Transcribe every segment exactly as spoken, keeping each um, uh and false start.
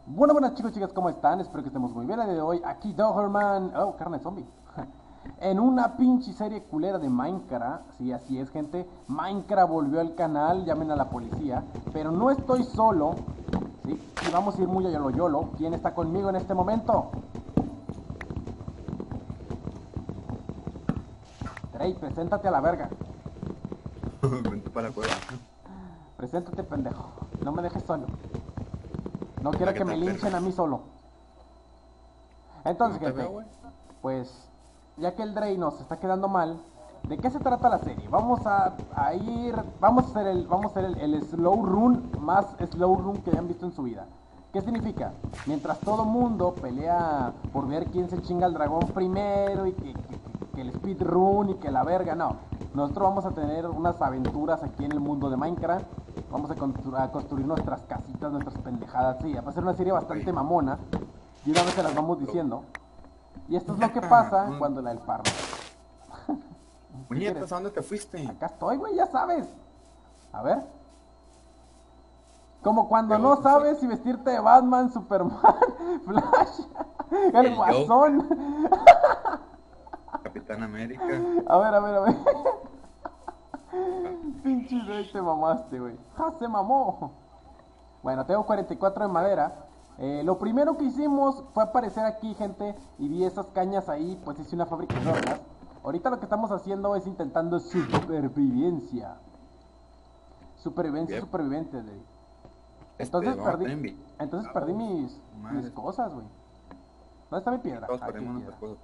Bueno, buenas chicos, chicas, ¿cómo están? Espero que estemos muy bien el día de hoy. Aquí Doberman. Oh, carne zombie. En una pinche serie culera de Minecraft. Sí, así es, gente. Minecraft volvió al canal, llamen a la policía. Pero no estoy solo. Sí, y vamos a ir muy a yolo yolo. ¿Quién está conmigo en este momento? Trey, preséntate a la verga. Vente para la cueva. Preséntate, pendejo. No me dejes solo. No Hola, quiero ¿qué que me tal, linchen perro? a mí solo. Yo Entonces, no te gente, veo, güey. pues ya que el Drey nos está quedando mal, ¿de qué se trata la serie? Vamos a, a ir, vamos a hacer el, vamos a hacer el, el slow run más slow run que hayan visto en su vida. ¿Qué significa? Mientras todo mundo pelea por ver quién se chinga al dragón primero y que, que, que el speed run y que la verga, no. Nosotros vamos a tener unas aventuras aquí en el mundo de Minecraft. Vamos a, constru a construir nuestras casitas, nuestras pendejadas. Sí, va a ser una serie bastante Güey. mamona. Y una vez se las vamos Lo- diciendo. Y esto es lo que pasa No, cuando la del parno. ¿Qué quieres? Puñetas, ¿a dónde te fuiste? Acá estoy, güey, ya sabes. A ver. Como cuando Llegó no tu sabes suerte. si vestirte de Batman, Superman, Flash, el El Joker, Guasón. Capitán América. A ver, a ver, a ver. Ah, Pinche rey, te mamaste, güey. ¡Ja, se mamó! Bueno, tengo cuarenta y cuatro de madera. Eh, lo primero que hicimos fue aparecer aquí, gente, y vi esas cañas ahí, pues hice una fábrica de hornas. Ahorita lo que estamos haciendo es intentando supervivencia. Supervivencia, Bien. superviviente, güey. Este, Entonces vamos a perdí, estar entonces perdí invitados. mis, mis Madre. cosas, güey. ¿Dónde está mi Y piedra? todos Aquí, perdimos piedra. nuestras cosas.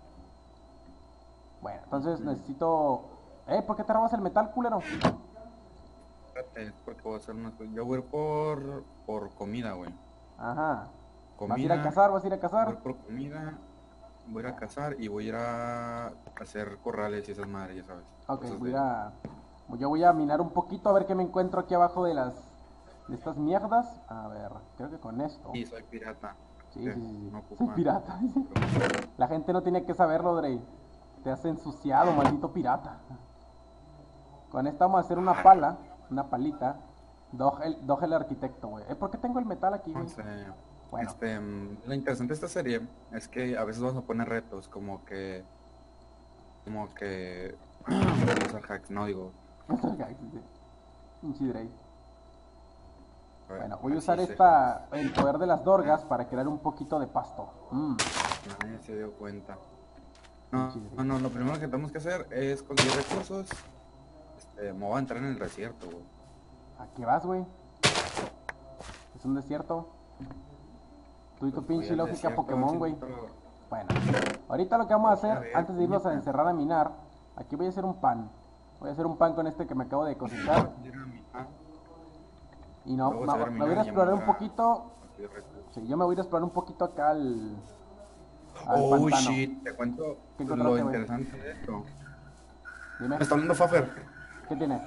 Bueno, entonces Mm, necesito... Eh, ¿por qué te robas el metal, culero? Espérate, porque voy a hacer unas cosas. Yo voy a ir por, por comida, güey. Ajá. ¿Vas a ir a Comida, cazar? ¿Vas a ir a voy a cazar? ir por comida. Voy a ir a cazar y voy a ir a hacer corrales y esas madres, ya sabes. Ok, Cosas voy a ir de... a... Yo voy a minar un poquito a ver qué me encuentro aquí abajo de las... De estas mierdas. A ver, creo que con esto. Sí, soy pirata. Sí, sí, ¿Qué? sí, sí. No Soy ocupan. pirata. La gente no tiene que saberlo, Drey. Te has ensuciado, maldito pirata. Con esta vamos a hacer una pala. Una palita. Doj el, Doj el arquitecto, güey. Eh, ¿por qué tengo el metal aquí, güey? Entonces, Bueno. este, mm, lo interesante de esta serie es que a veces vamos a poner retos, como que, como que, usar hacks, no digo, Pinche Drey. a ver, Bueno, voy a así usar se hacks. esta, el poder de las dorgas para crear un poquito de pasto. Mmm, Nadie se dio cuenta. pinche No, Drey. no, no, lo primero que tenemos que hacer es conseguir recursos. Este, me voy a entrar en el desierto, güey. ¿A qué vas, güey? Es un desierto. Tú y tu Pues voy pinche al lógica desierto a ver Pokémon, si güey. encuentro- Bueno, ahorita lo que vamos a Voy a hacer, ver, antes de irnos a puñeta. encerrar a minar, aquí voy a hacer un pan. Voy a hacer un pan con este que me acabo de Voy cosechar. a ir a mi- ah, Y no, luego me, se me va a voy a ir terminar a y ya me explorar voy un a poquito. conseguir recursos. Sí, yo me voy a ir a explorar un poquito acá al, al Oh pantano. shit, te cuento ¿Qué lo encontraste, güey? interesante de esto. Dime, Me está hablando Fafer. ¿qué tiene?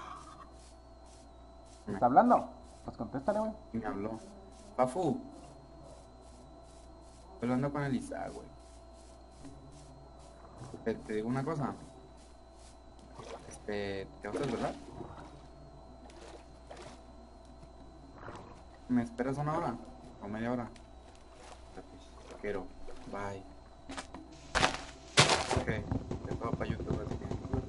¿Te está hablando? Pues contéstale, güey. Me habló. Pafu, estoy hablando con Elisa, güey. Te, te digo una cosa. Este, ¿te vas a desvelar? ¿Me esperas una hora? ¿O media hora? Pues, quiero. Bye. Ok, te todo para YouTube así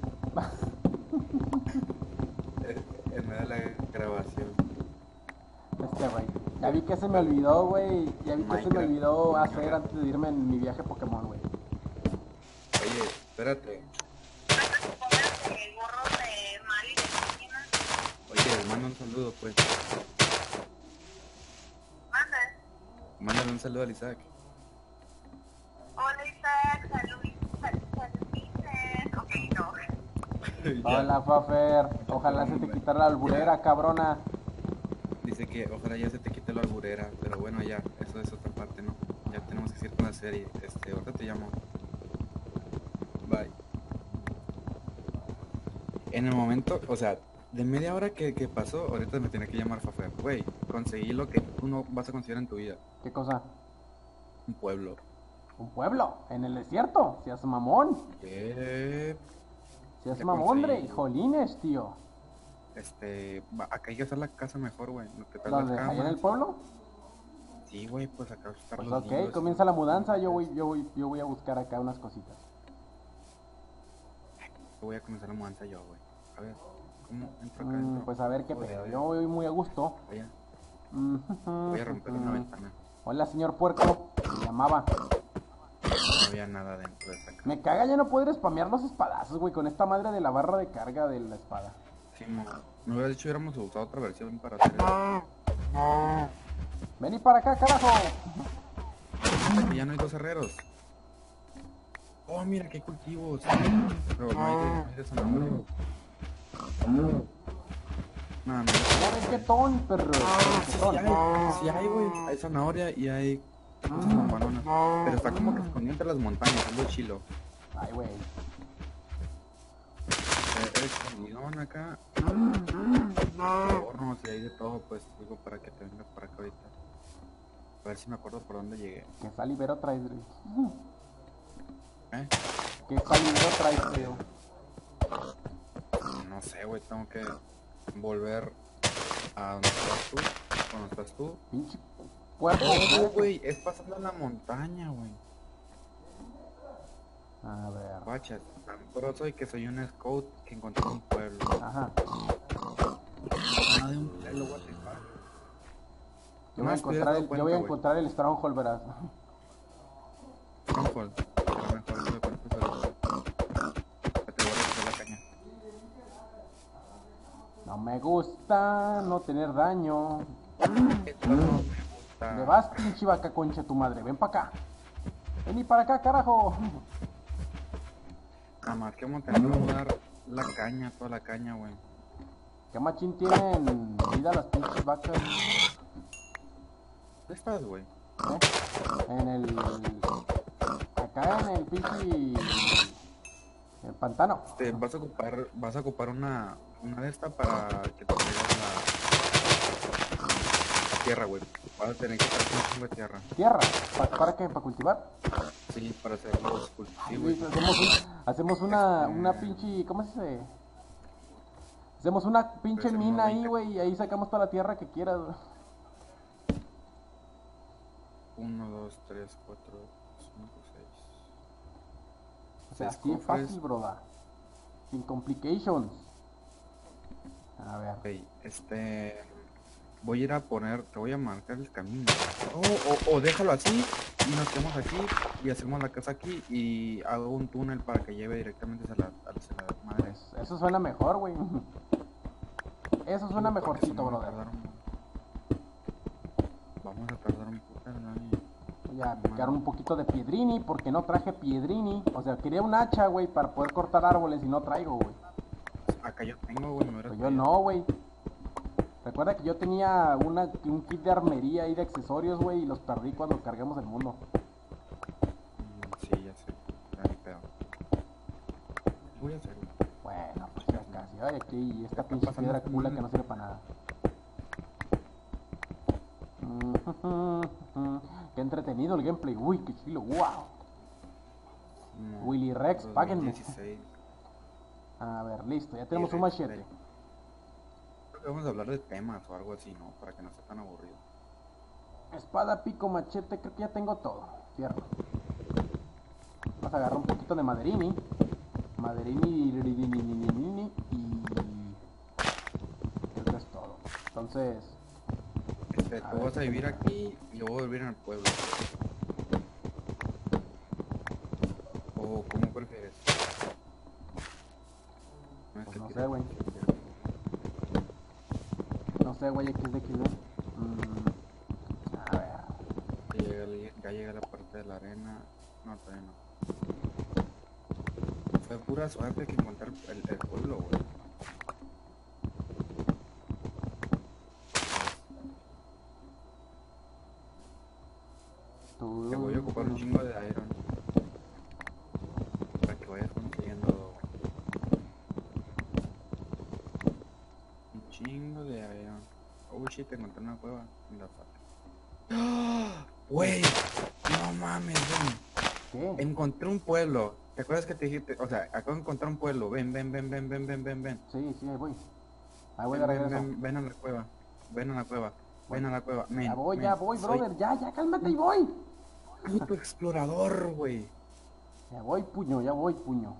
que... Eh, En medio de la grabación. Este, güey. Ya vi que se me olvidó, güey. Ya vi que se me Minecraft. olvidó hacer antes de irme en mi viaje Pokémon, güey. Oye, espérate. El gorro de Mari de Cristina. Oye, manda un saludo, pues. Manda. Mándale un saludo al Isaac. Hola Isaac, salud, salud, salud, ok, no. Ya. Hola, Fafer. Ojalá se te quitara la alburera, cabrona. Dice que ojalá ya se te quite la alburera, pero bueno, ya, eso es otra parte, ¿no? Ya tenemos que seguir con la serie. Este, ahorita te llamo. Bye. En el momento, o sea, de media hora que, que pasó, ahorita me tiene que llamar Fafer. Güey, conseguí lo que tú no vas a conseguir en tu vida. ¿Qué cosa? Un pueblo. Un pueblo, en el desierto. Seas mamón. ¿Qué? Seas Ya mamón, conseguí. Drey. Jolines, tío. Este, va- acá hay que hacer la casa mejor, güey. No te das la ¿Dónde? ¿Allá en el cama. pueblo? Sí, güey, pues acá están Pues los ok, libros. comienza la mudanza, yo voy, yo voy, yo voy a buscar acá unas cositas. Voy a comenzar la mudanza yo, güey. A ver, ¿cómo entro acá Mm, adentro? pues a ver qué Joder, pedo, yo voy muy a gusto. Voy a, Mm, voy a romper una ventana. Hola, señor puerco, me llamaba. No había nada dentro de esa casa. Me caga ya no poder spamear los espadazos, güey, con esta madre de la barra de carga de la espada. Sí, mo. Me hubiera dicho hubiéramos usado otra versión para hacer eso. Vení para acá, carajo. Fíjate que ya no hay dos herreros. Oh, mira qué cultivos. Pero no hay de, no hay de zanahoria. No, no. Ya ven qué ton, perro. Qué Sí ton. hay, sí hay, güey. Hay zanahoria y hay cosas bombanonas. Pero está como que escondido entre las montañas, es lo chilo. Ay, güey. Eh, Eres escondidón acá. Hornos y hay de todo, pues digo para que te vengas para acá ahorita. A ver si me acuerdo por dónde llegué. ¿Qué salivero traes, güey? ¿Eh? ¿Qué salivero traes, tío? No sé, güey, tengo que volver a donde estás tú. Cuando estás tú. Pinche puerco. Oh, güey, es pasando en la montaña, güey. A ver. Guachas, tan pro soy que soy un scout que encontré un pueblo. Ajá. Ah, de un pueblo, what the fuck. Yo voy a encontrar el, yo voy a encontrar el Stronghold, verás. Stronghold. Será mejor que me cuentes ahorita. Ya te voy a recoger la caña. No me gusta no tener daño. Esto no me gusta. ¿Dónde vas, pinche vaca concha tu madre? Ven para acá. Vení para acá, carajo. Nada más que vamos a tener que mudar la caña, toda la caña, güey. ¿Qué machín tienen vida las pinches vacas? ¿Dónde estás, güey? ¿Eh? En el... Acá en el pinche... El pantano. Te vas a ocupar, vas a ocupar una, una de estas para que te traigas la, la tierra, güey. Vas a tener que traer un chingo de tierra. Tierra. ¿Para, para qué? ¿Para cultivar? Sí, para hacer los cultivos. Sí, hacemos, un- hacemos una, una pinche... ¿Cómo se dice? Hacemos una pinche Hacemos mina ahí, veinte. güey, y ahí sacamos toda la tierra que quieras, güey. uno, dos, tres, cuatro, cinco, seis. O sea, Seis así de cofres. fácil, broda. Sin complications. A ver. Ok, este... Voy a ir a poner, te voy a marcar el camino. O, o, o déjalo así y nos quedamos aquí y hacemos la casa aquí y hago un túnel para que lleve directamente hacia la, hacia la madre. Pues eso suena mejor, güey. Eso suena Porque mejorcito, si no, vamos a brother. tardar un- Vamos a tardar un poco, Dani. Voy a picar un poquito de piedrini porque no traje piedrini. O sea, quería un hacha, güey, para poder cortar árboles y no traigo, güey. Acá yo tengo, güey, me hubieras Pues yo pedido. no, güey. Recuerda que yo tenía una, un kit de armería y de accesorios, güey, y los perdí cuando cargamos el mundo. Mm, sí, ya sé. Ya ni pedo. ¿Qué voy a hacer, güey? Bueno, pues ya casi. Ay, aquí esta Está pinche pasando piedra un- cula que no sirve para nada. Qué entretenido el gameplay. Uy, qué chilo. Wow. No, Willy Rex, dos mil páguenme. dieciséis. A ver, listo. Ya tenemos Sí, un Rex, machete. Rex. Creo que vamos a hablar de temas o algo así, ¿no? Para que no sea tan aburrido. Espada, pico, machete. Creo que ya tengo todo. Cierro. Vamos a agarrar un poquito de maderini. Maderini y... y creo que es todo. Entonces... Este, A tú ver, vas a vivir aquí y yo voy a vivir en el pueblo. ¿O cómo prefieres? No, es Pues que no tira- sé, güey. No sé, güey, X de X D. Mm, a ver. Ya llega, el- ya llega la parte de la arena. No, todavía no. Fue pura suerte que encontrar el, el pueblo, güey. Te voy a ocupar un chingo de iron. Para que vayas consiguiendo un chingo de iron. Oh shit, te encontré una cueva en la falta. ¡Ah! Wey, no mames, ven. ¿Qué? Encontré un pueblo. ¿Te acuerdas que te dije? O sea, acabo de encontrar un pueblo. Ven, ven, ven, ven, ven, ven, ven, ven. Sí, sí, ahí voy. Ahí voy de Ven, ven, regreso. ven, ven a la cueva. Ven a la cueva. Ven a la cueva. Men, Ya voy, men, ya voy, soy brother. Ya, ya, cálmate y voy. puto explorador, güey. Ya voy, puño, ya voy, puño.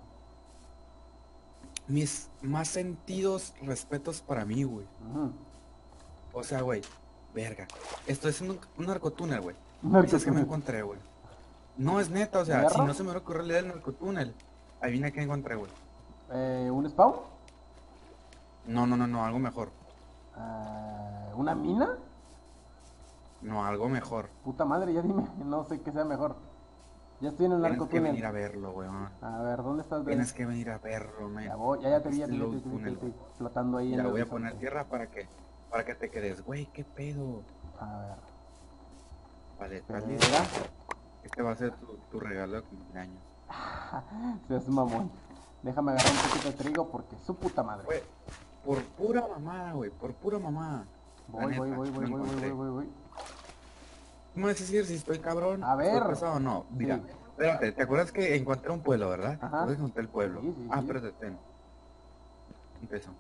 Mis más sentidos respetos para mí, güey. Ujú. O sea, güey, verga. Esto es un, un narcotúnel, güey. Un Dices que me narcotúnel. encontré, güey. No es neta, o sea, ¿Hierro? si no se me hubiera ocurrido leer el narcotúnel. Adivina qué encontré, güey. Eh, ¿un spawn? No, no, no, no, algo mejor. Eh, ¿una mina? No, algo mejor. Puta madre, ya dime. No sé qué sea mejor. Ya estoy en el Tienes que venir a narcotúnel. verlo, güey. A ver, ¿dónde estás, Drey? Tienes que venir a verlo, men. Ya voy, ya, ya te vi, ya te vi, ya Slow te vi, ya te vi, tunnel, ya te vi, güey. flotando ahí en Ya el voy a horizonte. poner tierra para que, para que te quedes. Güey, qué pedo. A ver. Vale, ¿estás Espera. listo? Este va a ser tu, tu regalo de cumpleaños. Seas mamón. Déjame agarrar un poquito de trigo porque su puta madre. Güey, por pura mamada, güey, por pura mamada. La Voy, voy, neta, voy, lo voy, voy, voy, encontré. voy, voy, voy. ¿Cómo vas a decir si estoy cabrón? A ver. ¿Estoy pesado o no? Mira, Sí. espérate, ¿te acuerdas que encontré un pueblo, verdad? Ajá. ¿Te acuerdas que encontré el pueblo? Sí, sí, ah, sí. espérate, ten. Empezó.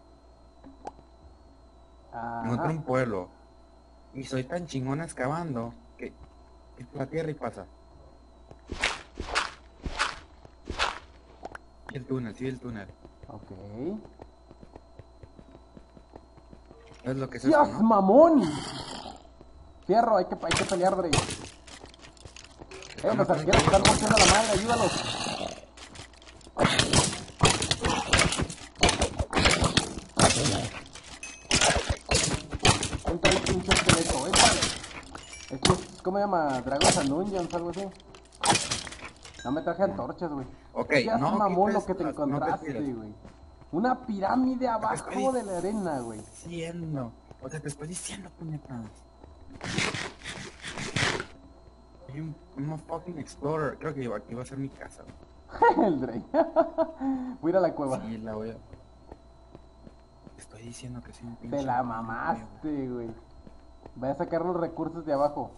Ajá. Encontré un pueblo. Y soy tan chingón excavando que, que la tierra y pasa. Y el túnel, sí, el túnel. Ok. Es lo que es ¡Seas esto, ¿no? mamón! Fierro, hay que, hay que pelear, Drey. Eh, los arqueros están rompiendo la madre, ayúdalos. Entra el pinche esqueleto, éntale. Esto es, ¿cómo se llama? Dragons and Dungeons, algo así. No me traje antorchas, güey. Ok, Seas no mamón lo quites que te las- no te encontraste, tires. güey. Una pirámide estoy abajo de la arena, güey. Diciendo. O sea, te estoy diciendo, puñetas. Soy un, un fucking explorer. Creo que iba- aquí va a ser mi casa, güey. El Drey. Voy a ir a la cueva. Sí, la voy a... Te estoy diciendo que soy un pinche... Te la güey. mamaste, güey. Voy a sacar los recursos de abajo.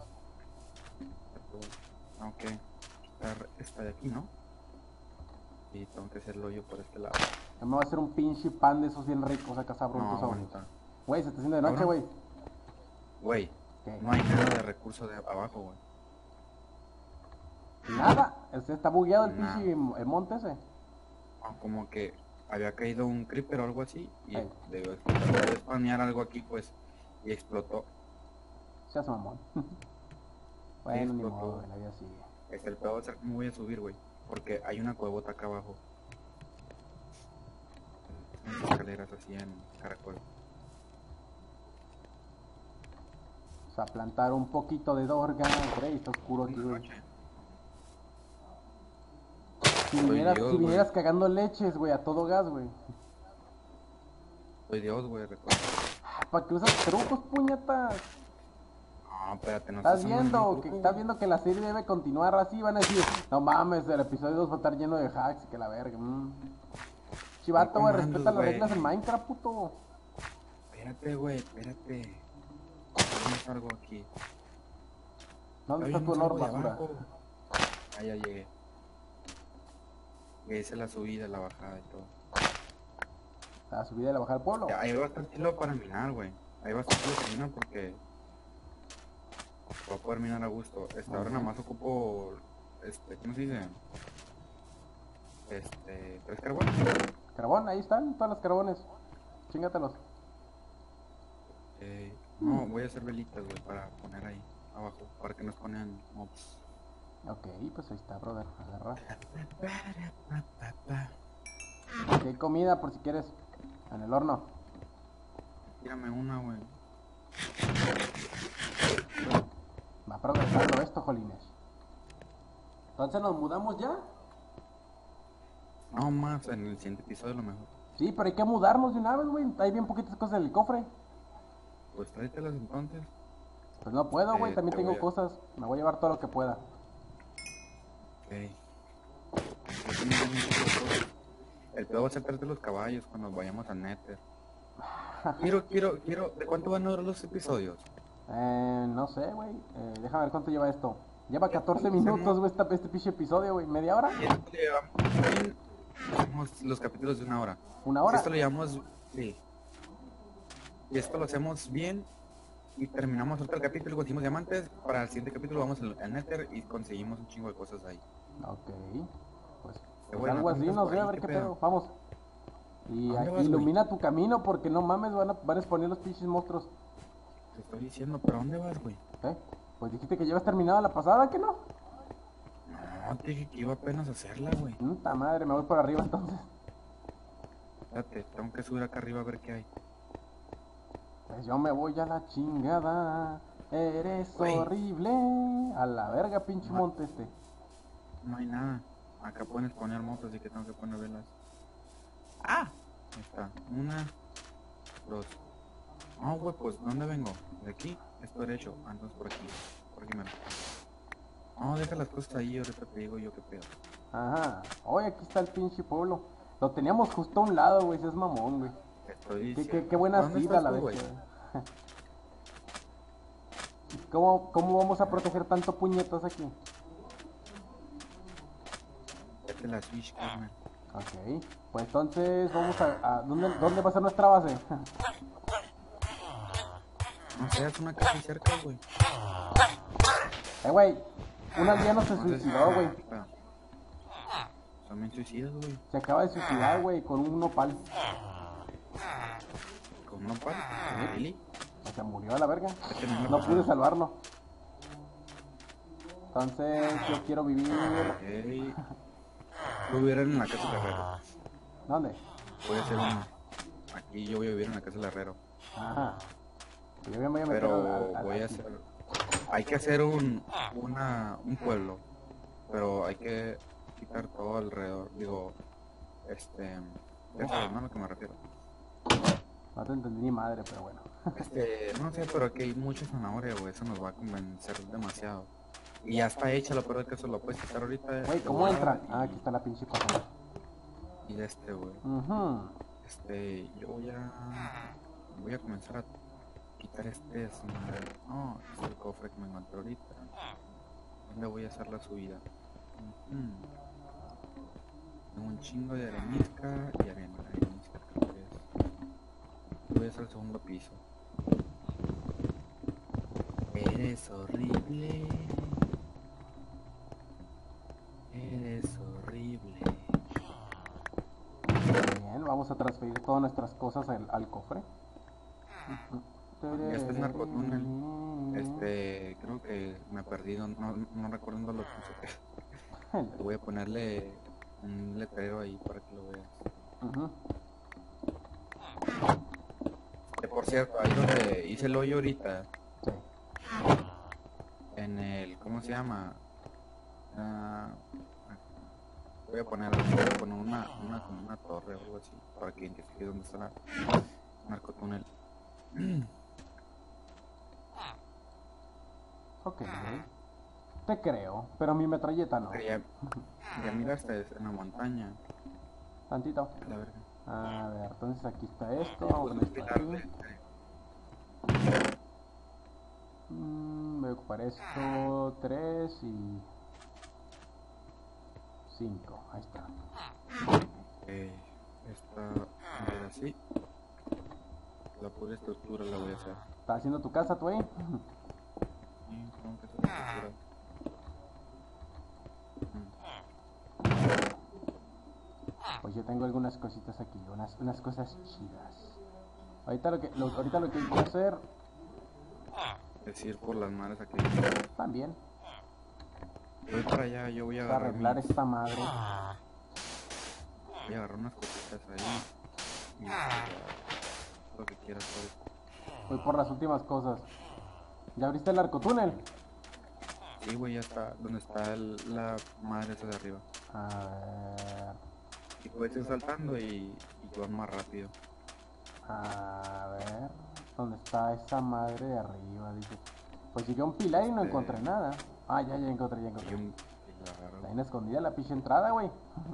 Ok. Quitar esta de aquí, ¿no? Y tengo que hacerlo yo por este lado. Yo me voy a hacer un pinche pan de esos bien ricos acá sabrosos. No, sabrosos. aguanta. Güey, se está haciendo de noche, Cabrón. güey. Güey, ¿Qué? no hay nada de recurso de abajo, güey. Nada. Este está bugueado el Nada. pinche el monte ese. Ah, como que había caído un creeper o algo así y Ey. debió debió spamear algo aquí, pues, y explotó. Seas mamón. Bueno, ni explotó. modo, güey, la vida sigue. Es el peor va a ser cómo voy a subir, güey, porque hay una cuevota acá abajo. Unas escaleras así en caracol. O sea, plantar un poquito de dorga. Güey, está oscuro aquí, güey. Si Soy vinieras, Dios, si güey. vinieras cagando leches, güey, a todo gas, güey. Soy Dios, güey, recuerda. ¿Para qué usas trucos, puñetas? No, espérate, no Estás usando viendo ningún que truco, estás güey. viendo que la serie debe continuar así, van a decir, no mames, el episodio dos va a estar lleno de hacks y que la verga. Mm. Chivato, güey, comandos, respeta las güey. reglas en Minecraft, puto. Espérate, güey, espérate. Vamos algo aquí. ¿Dónde Hay está tu un honor, algo de basura? abajo. Ah, ya llegué. Y hice la subida, la bajada y todo. La subida y la bajada del pueblo. Ya, ahí va a estar chilo para minar, güey. Ahí va a estar chilo para minar porque voy a poder minar a gusto. Esta ahora Ujú. nada más ocupo, este, ¿cómo se dice? Este, tres carbones. Carbón, ahí están, todos los carbones. Chíngatelos. Eh, no, voy a hacer velitas, güey, para poner ahí abajo, para que nos ponen mobs. Ok, pues ahí está, brother. Agarra. Aquí hay comida por si quieres. En el horno. Tírame una, güey. Va progresando esto, jolines. Entonces nos mudamos ya. No más, en el siguiente episodio a lo mejor. Sí, pero hay que mudarnos de una vez, güey. Hay bien poquitas cosas en el cofre. Pues tráetelas entonces. Pues no puedo, güey. Eh, También te tengo voy a- cosas. Me voy a llevar todo lo que pueda. Ok. Yo también tengo muchas cosas. El peor va a ser traerte los caballos cuando vayamos a Nether. Quiero, quiero, quiero. ¿De cuánto van a durar los episodios? Eh, no sé, güey. Eh, déjame ver cuánto lleva esto. Lleva catorce Hacemos- minutos, güey, esta- este pinche episodio, güey. ¿Media hora? Y esto le llevamos bien- hacemos los capítulos de una hora. ¿Una hora? Esto lo llevamos. Sí. Y esto lo hacemos bien. Y terminamos otro capítulo, conseguimos diamantes. Para el siguiente capítulo vamos al, al Nether y conseguimos un chingo de cosas ahí. Ok. Pues, Qué pues bueno, algo ¿tú así, andas no por sé, a ahí? ver ¿Qué qué pedo? pedo. Vamos. Y ¿A dónde aquí vas, güey? ilumina tu camino porque no mames, van a, van a exponer los pinches monstruos. Te estoy diciendo, ¿pero a dónde vas, güey? ¿Eh? Pues dijiste que llevas terminada la pasada, ¿que no? No, te dije que iba apenas a hacerla, güey. Puta madre, me voy por arriba entonces. Espérate, tengo que subir acá arriba a ver qué hay. Pues yo me voy a la chingada. Eres Güey. horrible. A la verga, pinche No. monte este. No hay nada. Acá pueden poner motos, así que tengo que poner velas. ¡Ah! Ahí está. Una, dos. Ah, güey, pues, ¿dónde vengo? ¿De aquí? Esto derecho. Ah, entonces por aquí. Por aquí, mero. No, deja las cosas ahí, ahorita te digo yo qué pedo. Ajá. Oye, aquí está el pinche pueblo. Lo teníamos justo a un lado, güey. Ese es mamón, güey. Te estoy Qué, diciendo. qué, qué buena ¿Dónde sida estás la tú, vez, güey? güey. ¿Cómo, ¿Cómo vamos a proteger tanto puñetas aquí? Vete la Switch, carnal. Ok. Pues entonces vamos a... a- ¿dónde, ¿Dónde va a ser nuestra base? No sé, es una casa ahí cerca, güey. eh, güey. Un aldeano se No sé si- suicidó, güey. Ah. También suicidas, güey. Se acaba de suicidar, güey, con un nopal. ¿Con un par? ¿Really? O sea, murió a la verga. Este no me No pasó. pude salvarlo. Entonces, yo quiero vivir... Ok. Voy a vivir en la casa del herrero. ¿Dónde? Voy a hacer uno. Aquí yo voy a vivir en la casa del herrero. Ajá. Yo me voy a meter Pero al- al- voy a aquí. hacer... Hay que hacer un, una, un pueblo. Pero hay que quitar todo alrededor. Digo, este... Ya sabes, ¿no? A lo que me refiero. No te entendí ni madre, pero bueno. Este, no sé, pero aquí hay mucha zanahoria, güey. Eso nos va a convencer demasiado. Y ya está hecha, lo peor de que eso lo puedes quitar ahorita. Güey, de ¿cómo volada entra? y- Ah, aquí está la pinche cosa. Y de este, güey. Ujú. Este, yo voy a... Voy a comenzar a quitar este desmadre. No, es el cofre que me encontré ahorita. ¿Dónde voy a hacer la subida? Ujú. Tengo un chingo de arenisca y arena. Arenisca, creo que es. Voy a hacer el segundo piso. Eres horrible. Eres horrible. Bien, vamos a transferir todas nuestras cosas al, al cofre. Ya está el narcotúnel. Este, creo que me perdí, no, no, no recuerdo dónde lo puse. Te voy a ponerle un letrero ahí para que lo veas. Ujú. Que por cierto, ahí donde hice el hoyo ahorita, Sí. en el, ¿cómo se llama? Ah, voy a poner, voy a poner una, una, como una torre o algo así, para que identifique dónde está el narcotúnel. Ok. Te creo, pero mi metralleta no. Ya, ya miraste en la montaña, Tantito. la verga. A ver, entonces aquí está esto. Vamos a Podemos poner esto quitarle, aquí. Mm, voy a ocupar esto. tres y... cinco. Ahí está. eh, esta, a ver, así, la pura estructura la voy a hacer. ¿Estás haciendo tu casa tú ahí? Sí, como que esa estructura. Pues yo tengo algunas cositas aquí, unas, unas cosas chidas. Ahorita lo que, lo, ahorita lo que hay que hacer Decir por las manos aquí. también Voy para allá, yo voy a es agarrar, arreglar mis- esta madre. voy a agarrar unas cositas ahí. Y ya, lo que quieras, pues. Voy por las últimas cosas. ¿Ya abriste el arcotúnel? Sí, güey, ya está. Donde está el- la madre esa de arriba. A ver. Y puedes ir saltando y, y tú vas más rápido. A ver. ¿Dónde está esa madre de arriba? Dice. Pues llegué a un pilar y no Este- encontré nada. Ah, ya, ya encontré, ya Y encontré. un. Y la agarro. Está bien escondida la pinche entrada, güey.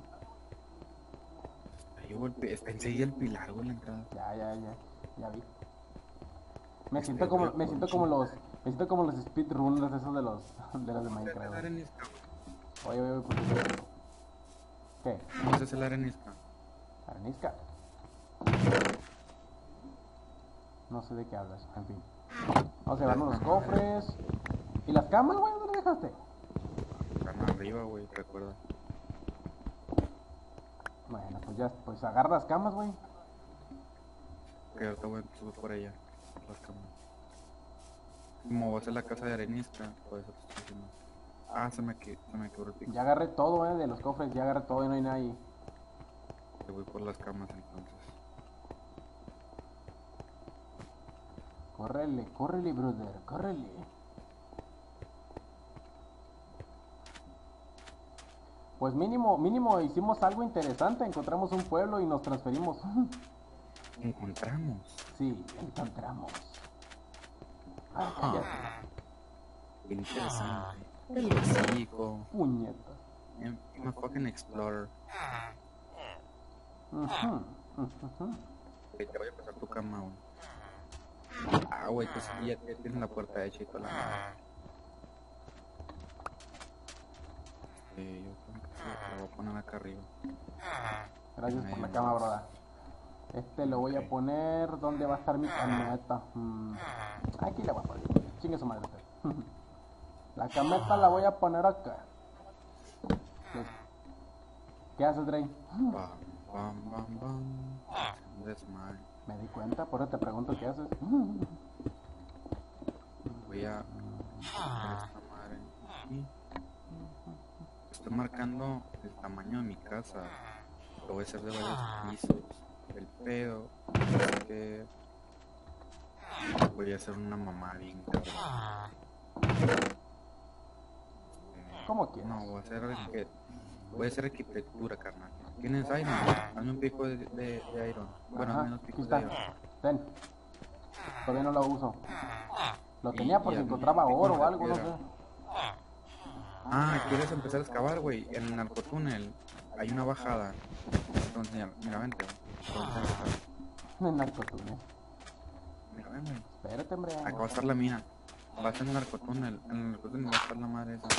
Ahí, güey, el pi- está enseguida el pilar, güey, la entrada. Ya, ya, ya. Ya vi. Me Este, siento como, güey, me siento con como chingo. los, me siento como los speedrunners esos de los, de los de Minecraft. ¿El güey. arenisca? Oye, oye, pues, ¿qué? ¿Cómo se hace el arenisca? ¿Arenisca? No sé de qué hablas, en fin. Vamos a llevarnos los cofres. ¿Y las camas, güey? ¿Dónde las dejaste? Están arriba, güey, recuerda. Bueno, pues ya, pues agarra las camas, güey. Que ahorita voy a subir por ella. Las camas. Como va a ser la casa de arenista, por eso te estoy diciendo. Ah, se me, que, se me quebró el pico. Ya agarré todo, eh, de los cofres, ya agarré todo y no hay nadie. Te voy por las camas entonces. Córrele, córrele, brother, córrele. Pues mínimo, mínimo hicimos algo interesante, encontramos un pueblo y nos transferimos. Encontramos. Sí, encontramos. Ay, cállate. Qué interesante. El hijo. Puñeta. I'm a fucking explorer. Ujú, ujú. Ok, te voy a pasar tu cama, güey. Ah, güey, pues sí, ya, ya tienes la puerta hecha y toda la madre. Este, yo creo que sí, la voy a poner acá arriba. Gracias por la cama, broda. Este lo voy a Ok. poner. ¿Dónde va a estar mi cameta? Mm, Aquí la voy a poner. Chingue su madre usted. La cameta la voy a poner acá. ¿Qué haces, Drey? Bam, bam, bam, bam. Desmadre. Me di cuenta, por eso te pregunto qué haces. Voy a poner esta madre aquí. Estoy marcando el tamaño de mi casa. Lo voy a hacer de varios pisos. El pedo es que voy a hacer una mamá bien cabrón. ¿Cómo quieres? No, voy a hacer arqui- voy a hacer arquitectura, carnal. ¿Tienes iron? Hazme un pico de, de, de iron. Bueno, Ajá, hazme unos aquí picos está. de iron. Ten. Todavía no lo uso. Lo Y- tenía por y si hazme encontraba picos oro de o algo, no piedra. sé. Ah, ¿quieres empezar a excavar, güey? En el narcotúnel hay una bajada. Te voy a enseñar. Mira, vente. Te voy a enseñar. En narcotúnel. Mira, ven, güey. Espérate, hombre. Acá va a estar la mina. Va a estar en el narcotúnel. En el narcotúnel va a estar la madre esa.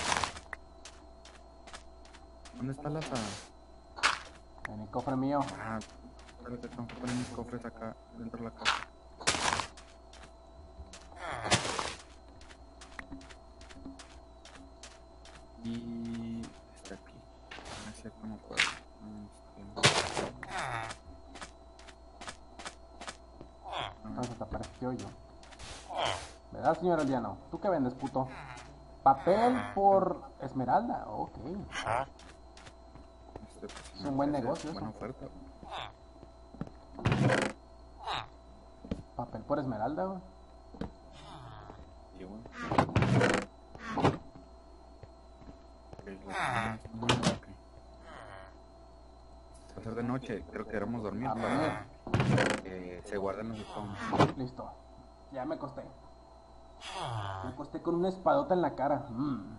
¿Dónde está la asada? En el cofre mío. Ah, espérate, tengo que poner mis cofres acá dentro de la casa. Y está aquí. No sé cómo puedo. Este... Vamos a tapar este hoyo. ¿Verdad, señor Aldiano? ¿Tú qué vendes, puto? Papel por esmeralda. Ok. Este, pues, Es un buen me parece negocio, buena eso. oferta. Papel por esmeralda, güey. Y bueno. Ok, la tenemos, ¿no? Ok. Se va a hacer de noche, creo que queremos dormir A para que se guarden los stones. Listo. Ya me acosté. Me acosté con una espadota en la cara. Mm.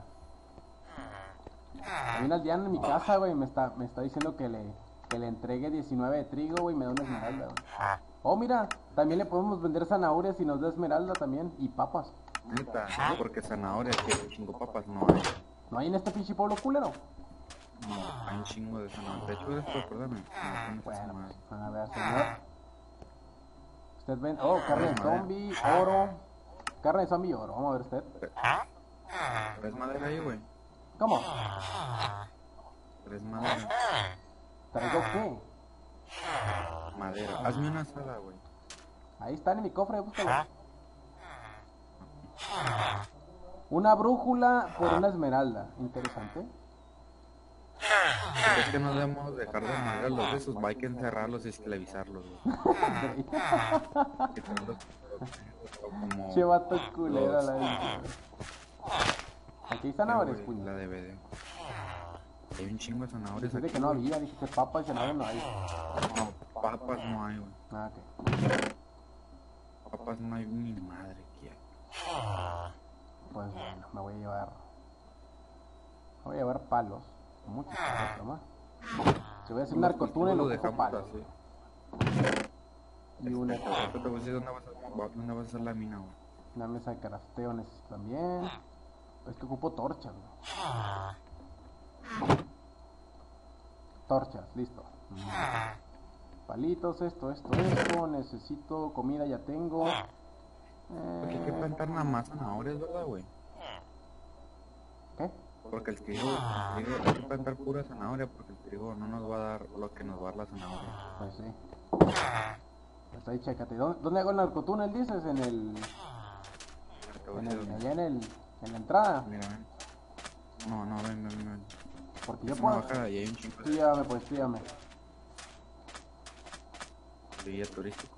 Hay un aldeano en mi casa, güey. Me está, me está diciendo que le, que le entregue diecinueve de trigo, güey. Y me da una esmeralda, güey. Oh, mira. También le podemos vender zanahorias y nos da esmeralda también. Y papas. Neta, porque zanahorias que chingo papas no hay. ¿No hay en este pinche pueblo culero? No, hay un chingo de zanahorias. De hecho, gracias por acordarme. No, Bueno, madre. pues, a ver, señor. Usted ven. Oh, carne de zombie, oro. Carne de zombie y oro. Vamos a ver usted. ¿Tres madera ahí, güey? ¿Cómo? Tres madera. ¿Traigo qué? Madera. Hazme una sala, güey. Ahí están en mi cofre, búscalo. Una brújula por una esmeralda. Interesante. Es que no debemos dejar de madera los de esos. Hay que encerrarlos y esclavizarlos, güey. Que tenerlos como... Che vato culera los- la de... Aquí hay zanahorias, güey, puño. La D V D. Hay un chingo de zanahorias Dijiste aquí. que no había, dijiste papas y zanahorias no hay. No, papas no hay, güey. Ah, ok. Papas no hay ni madre aquí. Pues bueno, me voy a llevar... Me voy a llevar palos. Muchos palos, nomás. Si voy a hacer un narcotúnel, lo lo dejamos palos. así. Y una, Ahorita te voy a decir dónde vas a, dónde vas a hacer la mina, güey. una mesa de crafteo necesito también. Es que ocupo torchas, güey. Torchas, listo. Palitos, esto, esto, esto. Necesito comida, ya tengo. Porque hay que Eh, plantar nada más zanahorias, ¿verdad, güey? ¿Qué? Porque el trigo, el trigo, hay que plantar pura zanahoria porque el trigo no nos va a dar lo que nos va a dar la zanahoria. Pues sí. Pues ahí chécate. ¿Dónde, dónde hago el narcotúnel, dices? En el... Te voy a En decir el dónde. allá en el... En la entrada. Mira, ven. No, no, ven, ven, ven. Porque yo Es una puedo... bajada y hay un chingo de Sígame, pues sígame. guía turístico.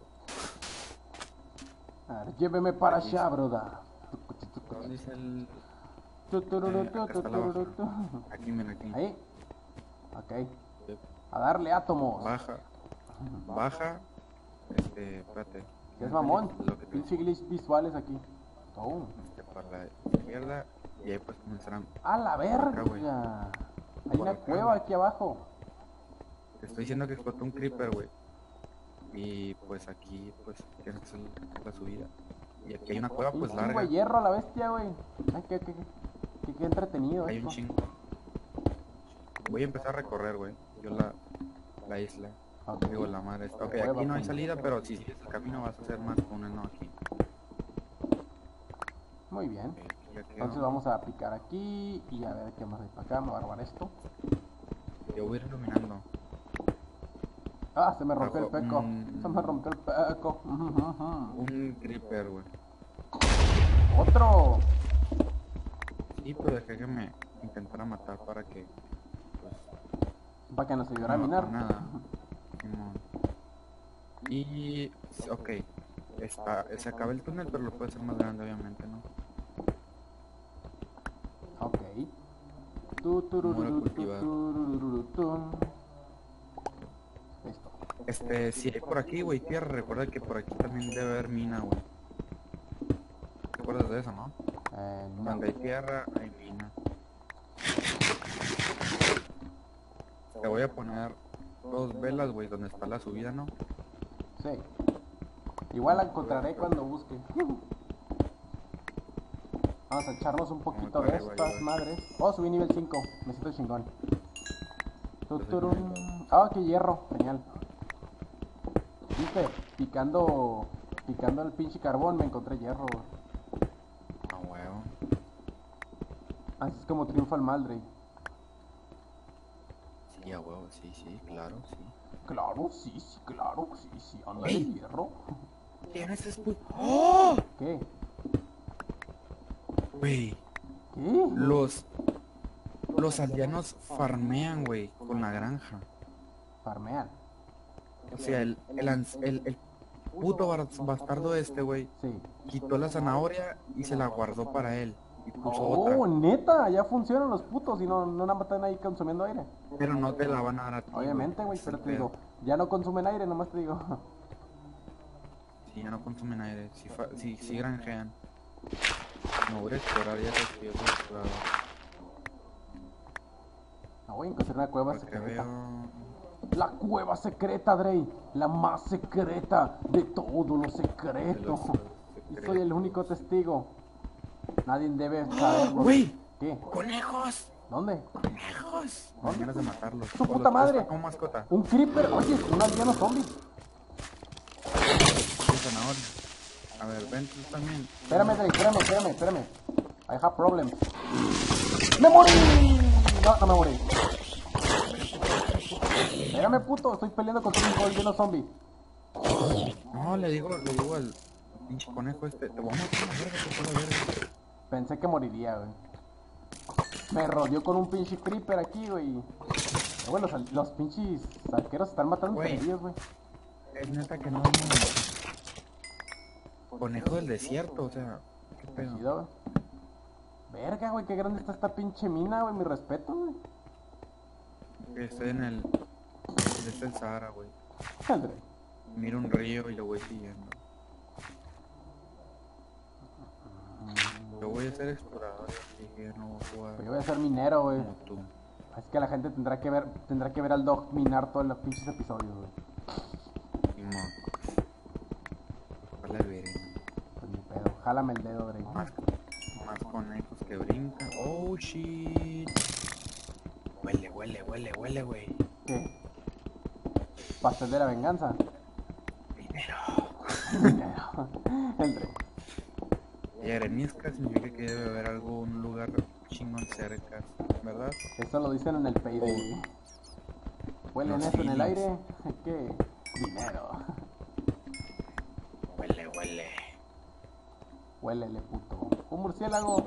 A ver, lléveme para Aquí allá, está. broda. ¿Dónde dice el...? Tu, tururú, Eh, tu, acá tu, está la tururú, baja. tu. Aquí, mira, aquí. Ahí. Ok. Sí. A darle átomos. Baja, baja, este, espérate. ¿Qué es mamón? Lo que te Pinche glitch visuales aquí. Oh. este, para la izquierda y ahí pues comenzarán. ¡A la acá, güey. verga! Hay Por una acá, cueva güey. aquí abajo. Te estoy diciendo que explotó un creeper, güey. Y pues aquí, pues, tienes que hacer la subida. Y aquí hay una cueva, Hay un pues, chingo larga. de hierro a la bestia, güey. Ay, qué, qué, qué, qué entretenido Hay un esto. chingo. Voy a empezar a recorrer, güey. Yo la, la isla. Ok. Digo, la madre esta. Ok, Cueva, aquí no hay pues. salida, pero si sigues el camino vas a hacer más túnel, no aquí. Muy bien. Ok, ya quedó. Entonces vamos a picar aquí y a ver qué más hay para acá. Me voy a robar esto. Yo voy a ir iluminando. Ah, se me rompió el Ojo, peco. mm. Se me rompió el peco. Ujú, ujú. Un creeper, güey. Otro. Sí, pero dejé que me intentara matar para que, pues, Para que nos ayudara a no minar. nada. Simón. Y, ok, está, se acaba el túnel, pero lo puede hacer más grande, obviamente, ¿no? Ok. Tu, turururu, Muro tu, cultivado. turururu, tu. Listo. Este, si hay por aquí, güey, tierra, recuerda que por aquí también debe haber mina, güey. ¿Te acuerdas de eso, no? Eh, no. Donde hay tierra, hay mina. Te voy a poner dos velas, güey, donde está la subida, ¿no? Sí. Igual la encontraré cuando busque. Vamos a echarnos un poquito de para arriba, estas igual. madres. Oh, subí nivel cinco. Me siento chingón. Tu, Pues turun. Ah, qué hierro. Genial. Viste, picando, picando el pinche carbón me encontré hierro. güey. A huevo. Así es como triunfa el Maldrey. Sí, a huevo, sí, sí, claro, sí. Claro, sí, sí, claro, sí, sí. Anda de Ey. hierro. ¿Tienes espu- ¡Oh! ¿Qué? Güey, ¿Qué? los... Los aldeanos farmean, güey, con la granja. Farmean. O sea, el, el, ans- el, el puto bar- bastardo este, güey, Sí. quitó la zanahoria y se la guardó para él. Y puso otra. Oh, neta, ya funcionan los putos y no, no nada más están ahí consumiendo aire. Pero no te la van a dar a ti. Obviamente, güey, ese es pero el te digo, pedo. ya no consumen aire, nomás te digo. Sí, ya no consumen aire. Sí, fa- sí, sí granjean. No voy a explorar ya sé que yo voy a explorar. No voy a encontrar una cueva Porque secreta. veo... La cueva secreta, Drey. La más secreta de todo lo de secreto. los- los Y soy el secretos. único testigo. Nadie debe saberlo. ¡Güey! ¿Qué? ¡Conejos! ¿Dónde? ¡Conejos! Me dan ganas de matarlos. ¡Su O puta los madre! pesca como mascota. Un creeper. Oye, un aldeano zombie. Sí, zanahoria. A ver, ven tú también. Espérame, Drey, espérame, espérame, espérame. I have problems. ¡Me morí! No, no me morí. Espérame, puto. Estoy peleando contra un aldeano zombie. No, le digo, le digo al pinche conejo este. Te voy a matar a la verga, te puedo ver. Pensé que moriría, güey. Me rodeó con un pinche creeper aquí, güey. Pero bueno, los, los pinches arqueros están matando Güey. entre ellos, güey. Es neta que no es conejo del desierto, o sea, qué pedo. Chido, güey. Verga, güey, qué grande está esta pinche mina, güey. Mi respeto, güey. Estoy en el. Este es el Sahara, güey. Andre. Miro un río y lo voy siguiendo. Yo voy a ser explorador, así que no voy a jugar Pues yo voy a ser minero, güey. como tú. Es que la gente tendrá que ver, tendrá que ver al dog minar todos los pinches episodios, güey. Ni modo. Vale, verga. Pues ni pedo. Jálame el dedo, Drake. Más, más conejos que brincan. Oh shit. Huele, huele, huele, huele, güey. ¿Qué? Pastel de la venganza. Dinero. Minero. El Drake. Y arenisca significa que debe haber algún lugar chingón cerca, ¿verdad? Eso lo dicen en el Payday. ¿Huelen Los eso en el feelings. aire? ¿Qué? Dinero. Huele, huele. Huélele, puto. Un murciélago.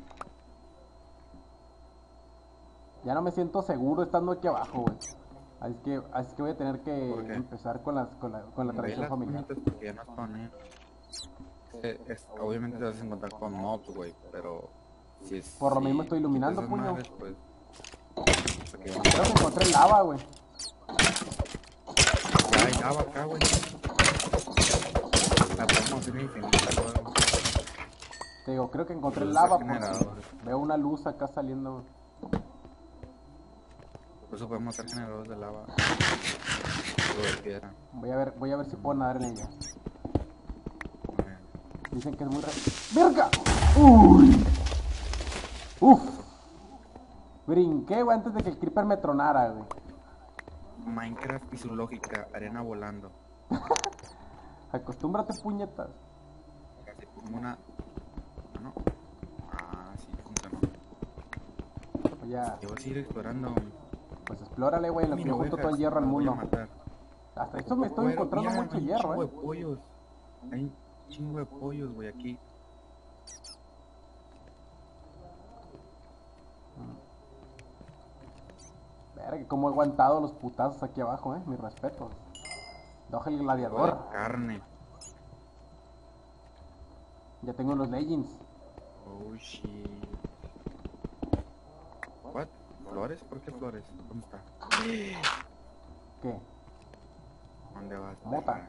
Ya no me siento seguro estando aquí abajo, güey. Así que, así que voy a tener que ¿Por qué? empezar con, las, con, la, con la Ve tradición las familiar. puñetas porque ya no son, ¿eh? Eh, es- obviamente te vas a encontrar con mobs, güey, pero si es, Por lo mismo si estoy quitas iluminando, esas puño. madres, pues, porque ya no Creo que encontré lava, güey. ya hay lava acá, güey. La podemos hacer infinita luego. Te digo, creo que encontré Los lava porque generadores. veo una luz acá saliendo, güey. Por eso podemos hacer generadores de lava. O de piedra. Voy a ver, voy a ver si puedo nadar en ella. Eh, Dicen que es muy re... ¡Verga! ¡Uy! ¡Uf! Brinqué, güey, antes de que el creeper me tronara, güey. Minecraft y su lógica, arena volando. Acostúmbrate, puñetas. Casi como una... Ah, no. Ah, sí, funcionó. Voy a... Yo voy a seguir explorando. Pues explórale, güey, en lo que Mira, yo junto ovejas, todo el hierro al las voy a mundo. matar. Hasta esto me estoy Güero, encontrando mira, mucho hay un hierro, chingo eh. de pollos. Hay un chingo de pollos, güey, aquí. Verga, cómo he aguantado los putazos aquí abajo, eh. Mis respetos. Doge el Algo gladiador. de carne. Ya tengo los leggings. Oh, shit. What? ¿Flores? ¿Por qué flores? ¿Dónde está? ¿Qué? ¿Dónde vas? Mota. perra?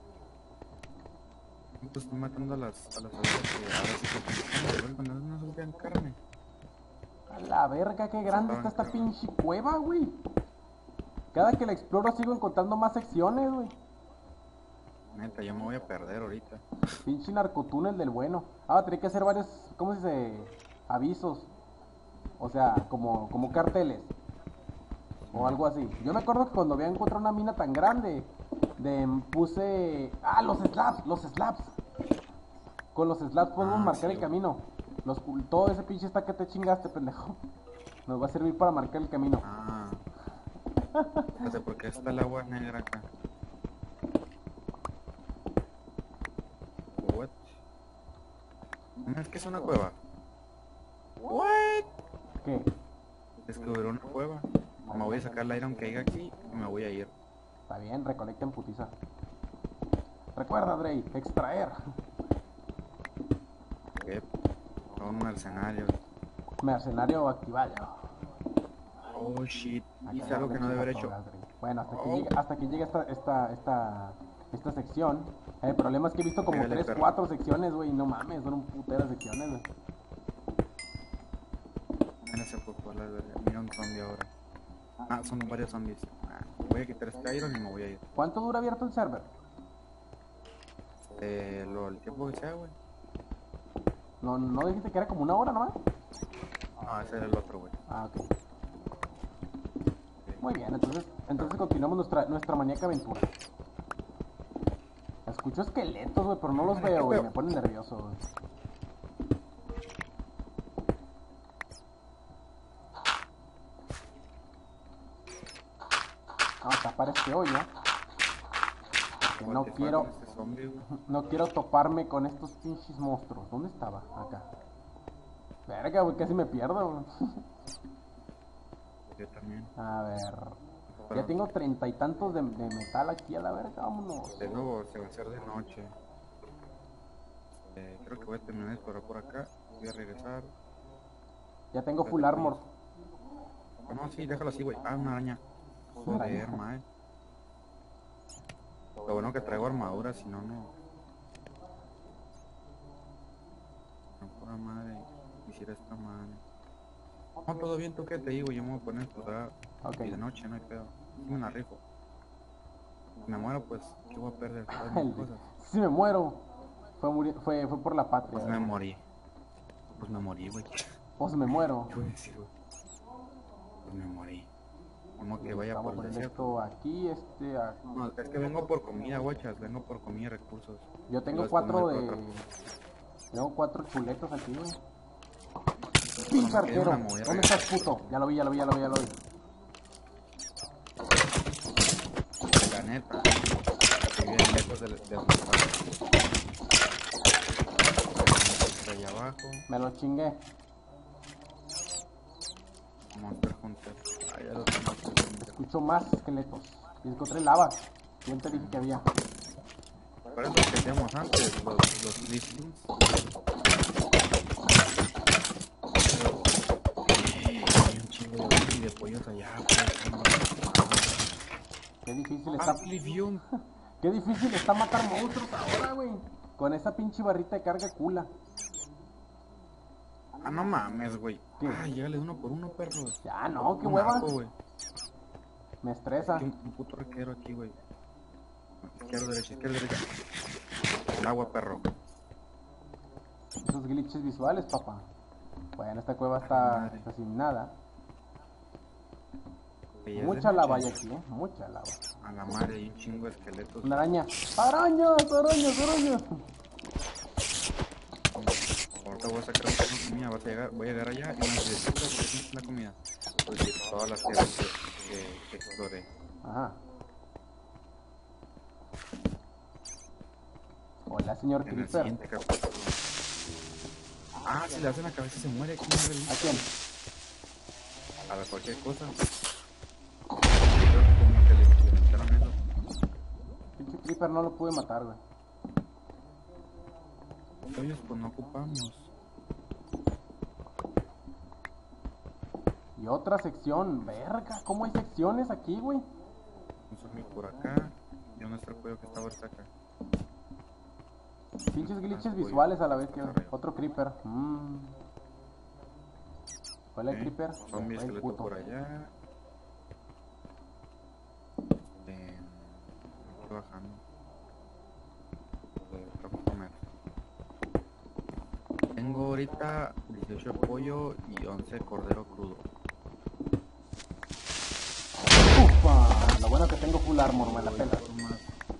Pues estoy matando a las, a las abejas que ahora sí que funcionan, cuando no nos vean carne. A la verga, qué grande está esta pinche cueva, güey. Cada que la exploro sigo encontrando más secciones, güey. Neta, yo me voy a perder ahorita. Pinche narcotúnel del bueno. Ah, tenía que hacer varios, ¿cómo se dice? Avisos. O sea, como, como carteles. O algo así. Yo me acuerdo que cuando había encontrado una mina tan grande, de, puse... Ah, los slabs, los slabs. Con los slabs podemos Ah, marcar sí, el güey. camino. Los, todo ese pinche está que te chingaste, pendejo. Nos va a servir para marcar el camino. Ah. No sé por qué está el agua negra acá. What? No, es que es una cueva. What? ¿Qué? Descubrir una cueva. Me voy a sacar el aire aunque haya aquí y me voy a ir. Está bien, recolecta en putiza. Recuerda, Drey, extraer. ¿Qué? Son mercenarios. Mercenario activado. Oh shit. Aquí Hice algo que no le debería echo hecho. horas, Drey. Bueno, hasta que Oh. llegue, hasta que llegue esta, esta, esta, esta sección. El problema es que he visto como Pégale, tres, perro. cuatro secciones, güey. No mames, son un putero de secciones, güey. En ese poco, la verga. Mira un zombie ahora. Ah, son varios zombies. Ah, voy a quitar este iron y me voy a ir. ¿Cuánto dura abierto el server? Eh, lo, el tiempo que sea, güey. ¿No, no dijiste que era como una hora nomás? No, ese era el otro, güey. Ah, ok. Muy bien, entonces, entonces continuamos nuestra, nuestra maníaca aventura. Escucho esqueletos, güey, pero no los veo, güey. Me ponen nervioso, güey. Vamos a tapar este hoyo. Que no What the fuck quiero, con este zombie, güey. no quiero toparme con estos pinches monstruos. ¿Dónde estaba? Acá. Verga, güey, casi me pierdo, güey. Yo también. A ver. Pero Ya tengo treinta y tantos de, de metal aquí a la verga, vámonos. de nuevo se va a hacer de noche. Eh, creo que voy a terminar de explorar por acá. Voy a regresar. Ya tengo full armor. Oh, no, sí, déjalo así, güey. Ah, una araña. Una Joder, araña. mae. Lo bueno que traigo armadura, si no, no. No, pura madre. Quisiera esta madre. No, todo bien, ¿tú qué te digo? Yo me voy a poner a explorar. Ok. Y de noche, no hay pedo. Sí me la rifo. Si me muero, pues, ¿qué voy a perder? Todas mis cosas. Si me muero, fue, muri- fue, fue por la patria. Pues me morí. Pues me morí, güey. O si me muero. ¿Qué voy a decir, güey? Pues me morí. Como que vaya Vamos a por el poner desierto. esto aquí, este, a- No, es que vengo por comida, guachas. Vengo por comida y recursos. Yo tengo Los cuatro pongo de... otro. Tengo cuatro chuletos aquí, güey. Pinche Queda arquero. una movida, ¿Dónde estás, puto? Ya lo vi, ya lo vi, ya lo vi, ya lo vi. La neta. Estoy bien lejos de, de donde está. Por allá abajo. Me lo chingué. Monster Hunter. Ah, ya lo tengo aquí. Escucho más esqueletos. Y encontré lava. ¿Quién te dije que había? Para eso que hacíamos antes, los, los listings. Hay un chingo de y de pollos allá, pues. Qué difícil Ah, está. Oblivion. Qué difícil está matar monstruos ahora, güey. Con esa pinche barrita de carga cula. Ah, no mames, güey. ¿Qué? Ah, llégale uno por uno, perro. Ya no, qué Un hueva. asco, güey. Me estresa. Hay un, un puto arquero aquí, güey. Izquierda, derecha, izquierda, derecha. El agua, perro. Esos glitches visuales, papá. Bueno, esta cueva está, Madre. está sin nada. Que ya es de Mucha lava hay noche. aquí, ¿eh? Mucha lava. A la madre, hay un chingo de esqueletos. Una araña. ¡Arañas! ¡Arañas! ¡Arañas! Ahorita voy a sacar un poco de comida, vas a llegar, voy a llegar allá y me necesito porque tienes la comida. Porque todas las tierras que, que, que exploré. Ajá. Hola, señor En el Creeper. siguiente capítulo. Ah, si le hacen la cabeza se muere. ¿Cómo muere el- ¿A quién? A ver, cualquier cosa. Como que le implementaron eso. Pinche Creeper no lo pude matar, güey. Pollos, pues no ocupamos. Y otra sección. Verga, ¿cómo hay secciones aquí, güey? Un zombie por acá. Y un nuestro pollo que está ahorita acá. Pinches glitches Ah, pollo. visuales a la vez que Está arriba. otro Creeper. Mm. Hola, Ok, Creeper. Zombie Ay, esqueleto puto. por allá. Eh, estoy bajando. Eh, tengo que comer. Tengo ahorita dieciocho pollo y once cordero crudo. Ufa, lo bueno que tengo full armor, me la Voy pela. por más.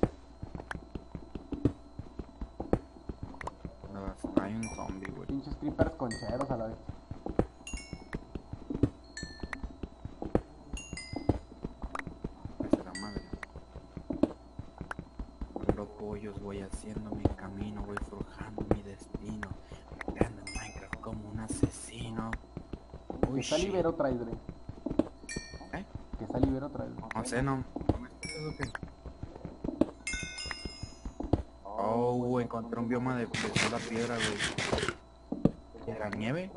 ¿Dónde vas? Hay un zombie, güey. Pinches creepers concheros a la vez. Esa es la madre. Compro pollos, voy haciendo mi camino, voy forjando mi destino. Creando en Minecraft como un asesino. Uy, ¿Qué salivero traes, Dre? ¿Eh? ¿Qué salivero traes? No sé, no. ¿No me escuchas o qué? Oh, encontré un bioma de, de sola piedra, güey. ¿De la nieve?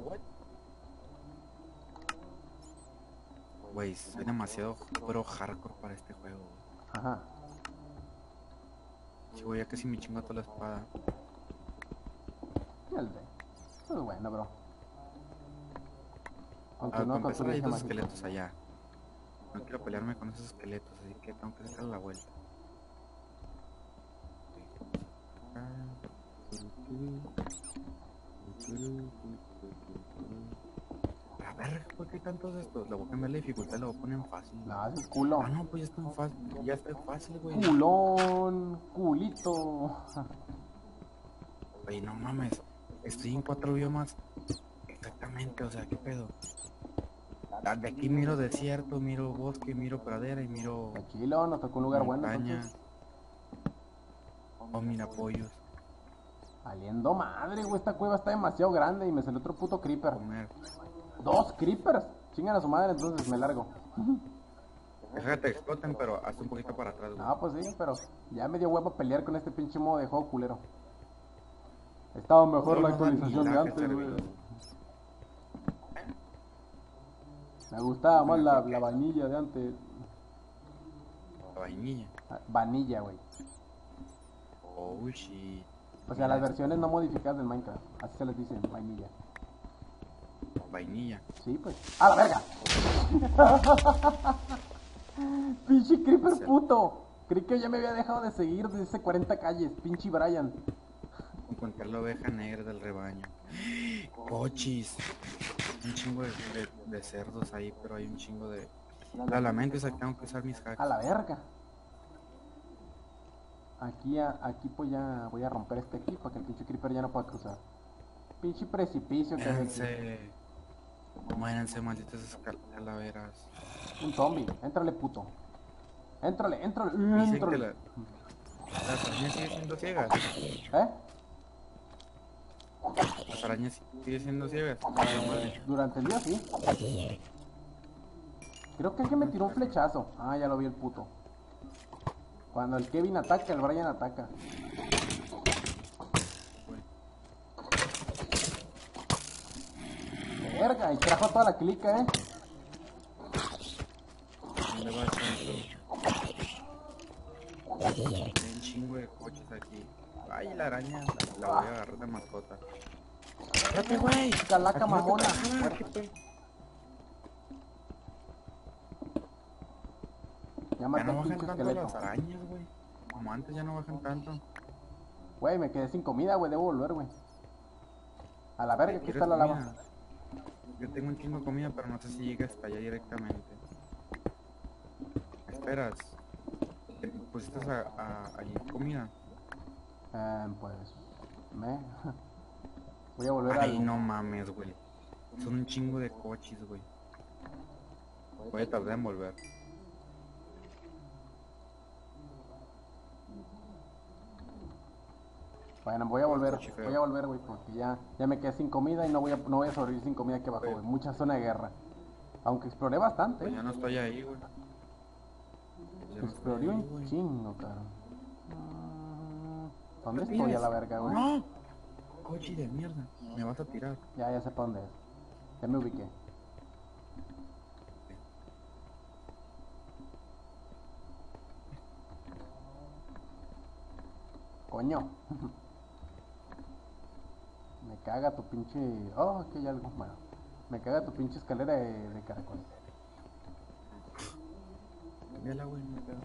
Güey, soy demasiado pro hardcore para este juego. Ajá. Sí, güey, ya casi me chingo toda la espada. Y el Dre. Eso es bueno, bro. Ah, Aunque para no con tu empezar hay vieja dos mágica. esqueletos allá. No quiero pelearme con esos esqueletos, así que tengo que sacar la vuelta. A ver, ¿por qué hay tantos de estos? Le voy a cambiar la dificultad, le voy a poner en fácil. No, es el culo. Ah, no, pues ya está en fácil, ya está en fácil, güey. Culón, culito. Güey, no mames, estoy en cuatro biomas. Exactamente, o sea, ¿qué pedo? Ah, de aquí miro desierto, miro bosque, miro pradera y miro Tranquilo, nos tocó un lugar bueno, montaña. entonces. Oh, mira pollos, Valiendo madre, güey, esta cueva está demasiado grande y me salió otro puto creeper. comer. Dos creepers. Chingan a su madre, entonces me largo. Deja que te exploten, pero hazte un poquito para atrás, güey. No, pues sí, pero ya me dio huevo pelear con este pinche modo de juego culero. Estaba mejor No, la no, actualización ni de la antes, que güey. serví. Me gustaba más la, ¿Por qué? la vainilla de antes. La vainilla. Ah, Vanilla, güey. Oh, shit. O sea, las versiones no modificadas del Minecraft. Así se les dice, vainilla. Vainilla. Sí, pues. ¡A la verga! Pinche creeper Sí. puto. Creí que ya me había dejado de seguir desde hace cuarenta calles. Pinche Brian. Encontré la oveja negra del rebaño. Cochis. Un chingo de, de- de cerdos ahí, pero hay un chingo de... La lamento es que tengo que usar mis hacks. A la verga. Aquí, a- aquí pues ya voy a romper este aquí para que el pinche creeper ya no pueda cruzar. Pinche precipicio que hay aquí. Muéranse. Muéranse, malditas escal- calaveras. Un zombie. Éntrale, puto. Éntrale, éntrale, Dicen que éntrale. la, las arañas siguen siendo ciegas. ¿Eh? Las arañas siguen siendo ciegas. La madre. Durante el día, sí. Creo que alguien me tiró un flechazo. Ah, ya lo vi el puto. Cuando el Kevin ataca, el Brian ataca. Verga, y trajo toda la clica, eh. ¿Dónde va el centro? Hay un chingo de coches aquí. Ay, la araña. La, la voy a agarrar de mascota. ¡Espérate, güey! Calaca Aquí no te mamona. trabas, ¿qué pe- Ya Ya maté no al bajan pinche tanto esqueleto. las arañas, güey. Como antes ya no bajan tanto. Güey, me quedé sin comida, güey. Debo volver, güey. A la verga, aquí ¿Quieres está la lava. comida? Yo tengo un chingo de comida, pero no sé si llega hasta allá directamente. Esperas. Pues estás a, a, allí comida. Eh, pues. Me. Voy a volver Ay, al. no mames, güey. Son un chingo de coches, güey. Voy a tardar en volver. Bueno, voy a volver, coche feo. voy a volver, güey, porque ya, ya me quedé sin comida y no voy a, no voy a sobrevivir sin comida aquí abajo, Güey. güey. Mucha zona de guerra. Aunque exploré bastante, Pues ¿eh? ya no estoy ahí, güey. Ya no Exploré estoy ahí, un güey. chingo, caro. Mm, ¿Dónde ¿Qué estoy a tienes? la verga, güey? ¡No! Coche de mierda. Me vas a tirar. Ya, ya sé para dónde es. Ya me ubiqué. Coño. Me caga tu pinche... Oh, aquí hay algo. Bueno. Me caga tu pinche escalera de, de caracol. Cámbiala, güey, me quedo.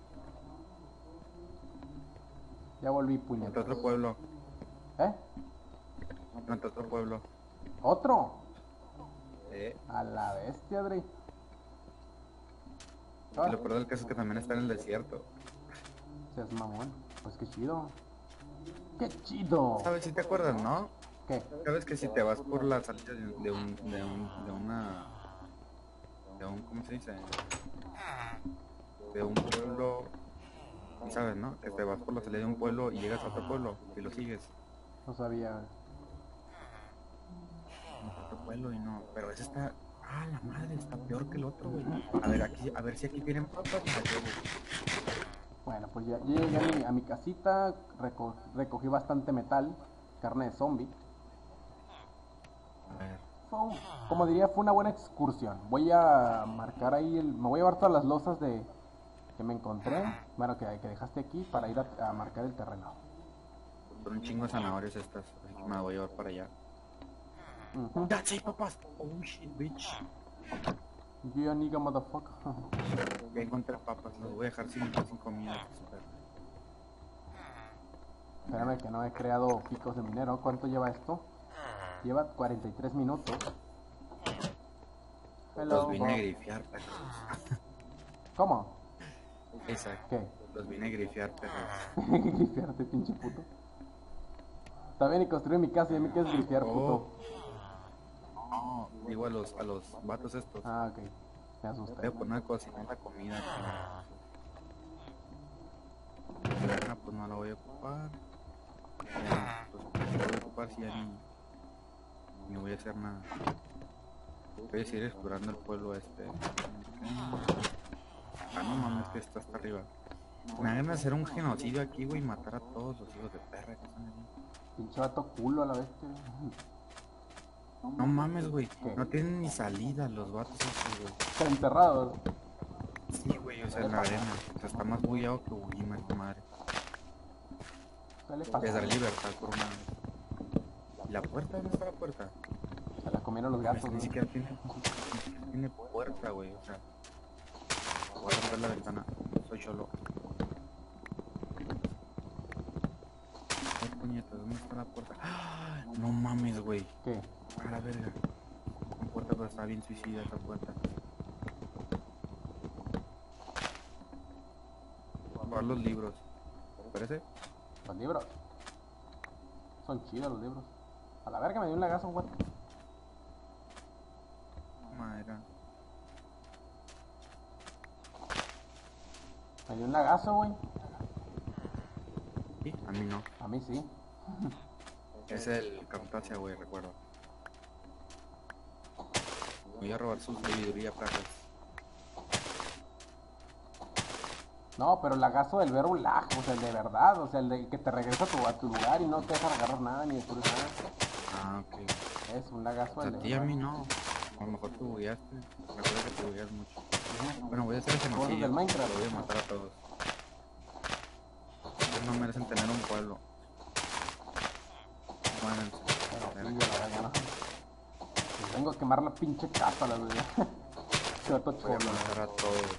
Ya volví, Ante puñeta. otro pueblo. ¿Eh? Ante otro pueblo. ¿Otro? Eh. A la bestia, Dre. Y lo peor del caso es que también está en el desierto. Seas mamón. Pues qué chido. ¡Qué chido! ¿Sabes si te acuerdas, no? ¿Qué? Sabes que si te vas por la salida de, de un, de un, de una, de un, ¿cómo se dice? De un pueblo, y sabes, ¿no? Que te vas por la salida de un pueblo y llegas a otro pueblo y lo sigues. No sabía. A otro pueblo y no, pero ese está, ah, la madre, está peor que el otro, güey. A ver, aquí, a ver si aquí tienen papas, me las llevo. Bueno, pues ya, ya llegué a mi, a mi casita. reco- recogí bastante metal. Carne de zombie. A ver, Fue un- como diría, fue una buena excursión. Voy a marcar ahí, el, me voy a llevar todas las losas de que me encontré, bueno, que, que dejaste aquí para ir a, a marcar el terreno. son un chingo de zanahorias estas, así que me las voy a llevar para allá. Ujú. ¡Ya, sí, papas! Oh, shit, bitch. Yeah, nigga, motherfucker. Ya encontré papas, las voy a dejar sin, sin comida. Espera. Espérame que no he creado picos de minero. ¿Cuánto lleva esto? Lleva cuarenta y tres minutos. Hello, Los vine a Bob. grifear, perros. ¿Cómo? Exacto. ¿Qué? Los vine a grifear, perros. Grifearte, pinche puto. Está bien y construí mi casa y ya me quieres grifear, Oh. puto. No, digo a los, a los vatos estos. Ah, ok. Me Voy asusté. a poner a cocinar la comida. Ah, pues no la voy a ocupar. Ya, pues, la voy a ocupar si ya ni, ni voy a hacer nada. Voy a seguir explorando el pueblo este. Ah, no mames, que está hasta arriba. Me hagan hacer un genocidio aquí, güey, y matar a todos los hijos de perra que están aquí. Pinche vato culo a la bestia. No mames, güey. ¿Qué? No tienen ni salida los vatos estos, güey. Están enterrados. Sí, güey, o sea, en la arena. O sea, está más bullado que Ujima, esta madre. ¿Qué le Les daré pasa? libertad por una vez. ¿Y la puerta? ¿Dónde está la puerta? Se la comieron los Pues, gatos, ni ¿no? siquiera tiene, ni siquiera tiene puerta, güey. O sea, voy a romper la ventana. Soy cholo. Ay, puñetas, ¿dónde está la puerta? ¡Ah! No mames, güey. ¿Qué? A la verga. La puerta, pero está bien suicida esa puerta. Voy a probar los libros. ¿Te parece? Los libros. Son chidos los libros. A la verga me dio un lagazo, what? Madera. Me dio un lagazo, güey. Sí, a mí no. A mí sí. Es el Camtasia, güey, recuerdo. Voy a robar su sabiduría, perros. No, pero el lagazo del verbo lag, o sea, el de verdad, o sea, el de que te regresa a tu, a tu lugar y no te deja agarrar nada ni destruir nada. Ah, ok. Es un lagazo O sea, del a de ti a verdad. mí no. A lo mejor tú bugueaste. Recuerda que tú bugueas mucho. Ujú. Bueno, voy a hacer ese Cosas genocidio. del Minecraft. Lo voy a matar a todos. Ustedes no merecen tener un pueblo. Muéranse. Pero sí, a la verga, ¿no? Pues vengo a quemar la pinche casa, la verdad. Chato Voy a cholo. matar a todos.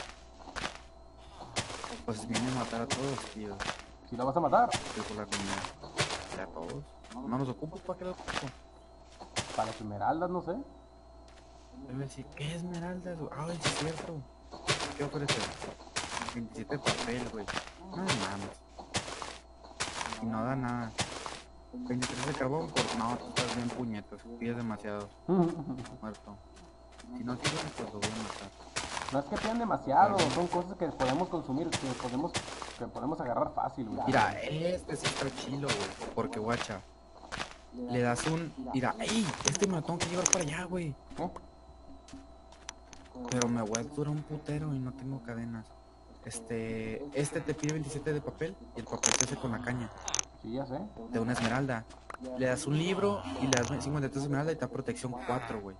Pues viene a matar a todos, tío. Si lo vas a matar, Estoy por la comida. ¿A todos? No los ocupo, ¿para qué los ocupo? para las esmeraldas, no sé. Debe decir, ¿qué esmeraldas? Ay, sí es cierto. ¿Qué ofrece? veintisiete de papel, güey. No mames. Y no da nada. veintitrés de carbón por... No, tú estás bien puñetas. Pides demasiado. Muerto. Si no sirven, pues lo voy a matar. No es que pidan demasiado, son cosas que podemos consumir, que podemos, que podemos agarrar fácil, güey. Mira, este sí está chilo, güey. Porque, guacha, le das un... Mira, ¡ey! Este me lo tengo que llevar para allá, güey. ¿Eh? Pero me voy a durar un putero y no tengo cadenas. Este... Este te pide veintisiete de papel y el papel te hace con la caña. Sí, ya sé. De una esmeralda. Le das un libro y le das cincuenta y tres esmeralda y te da protección cuatro, güey.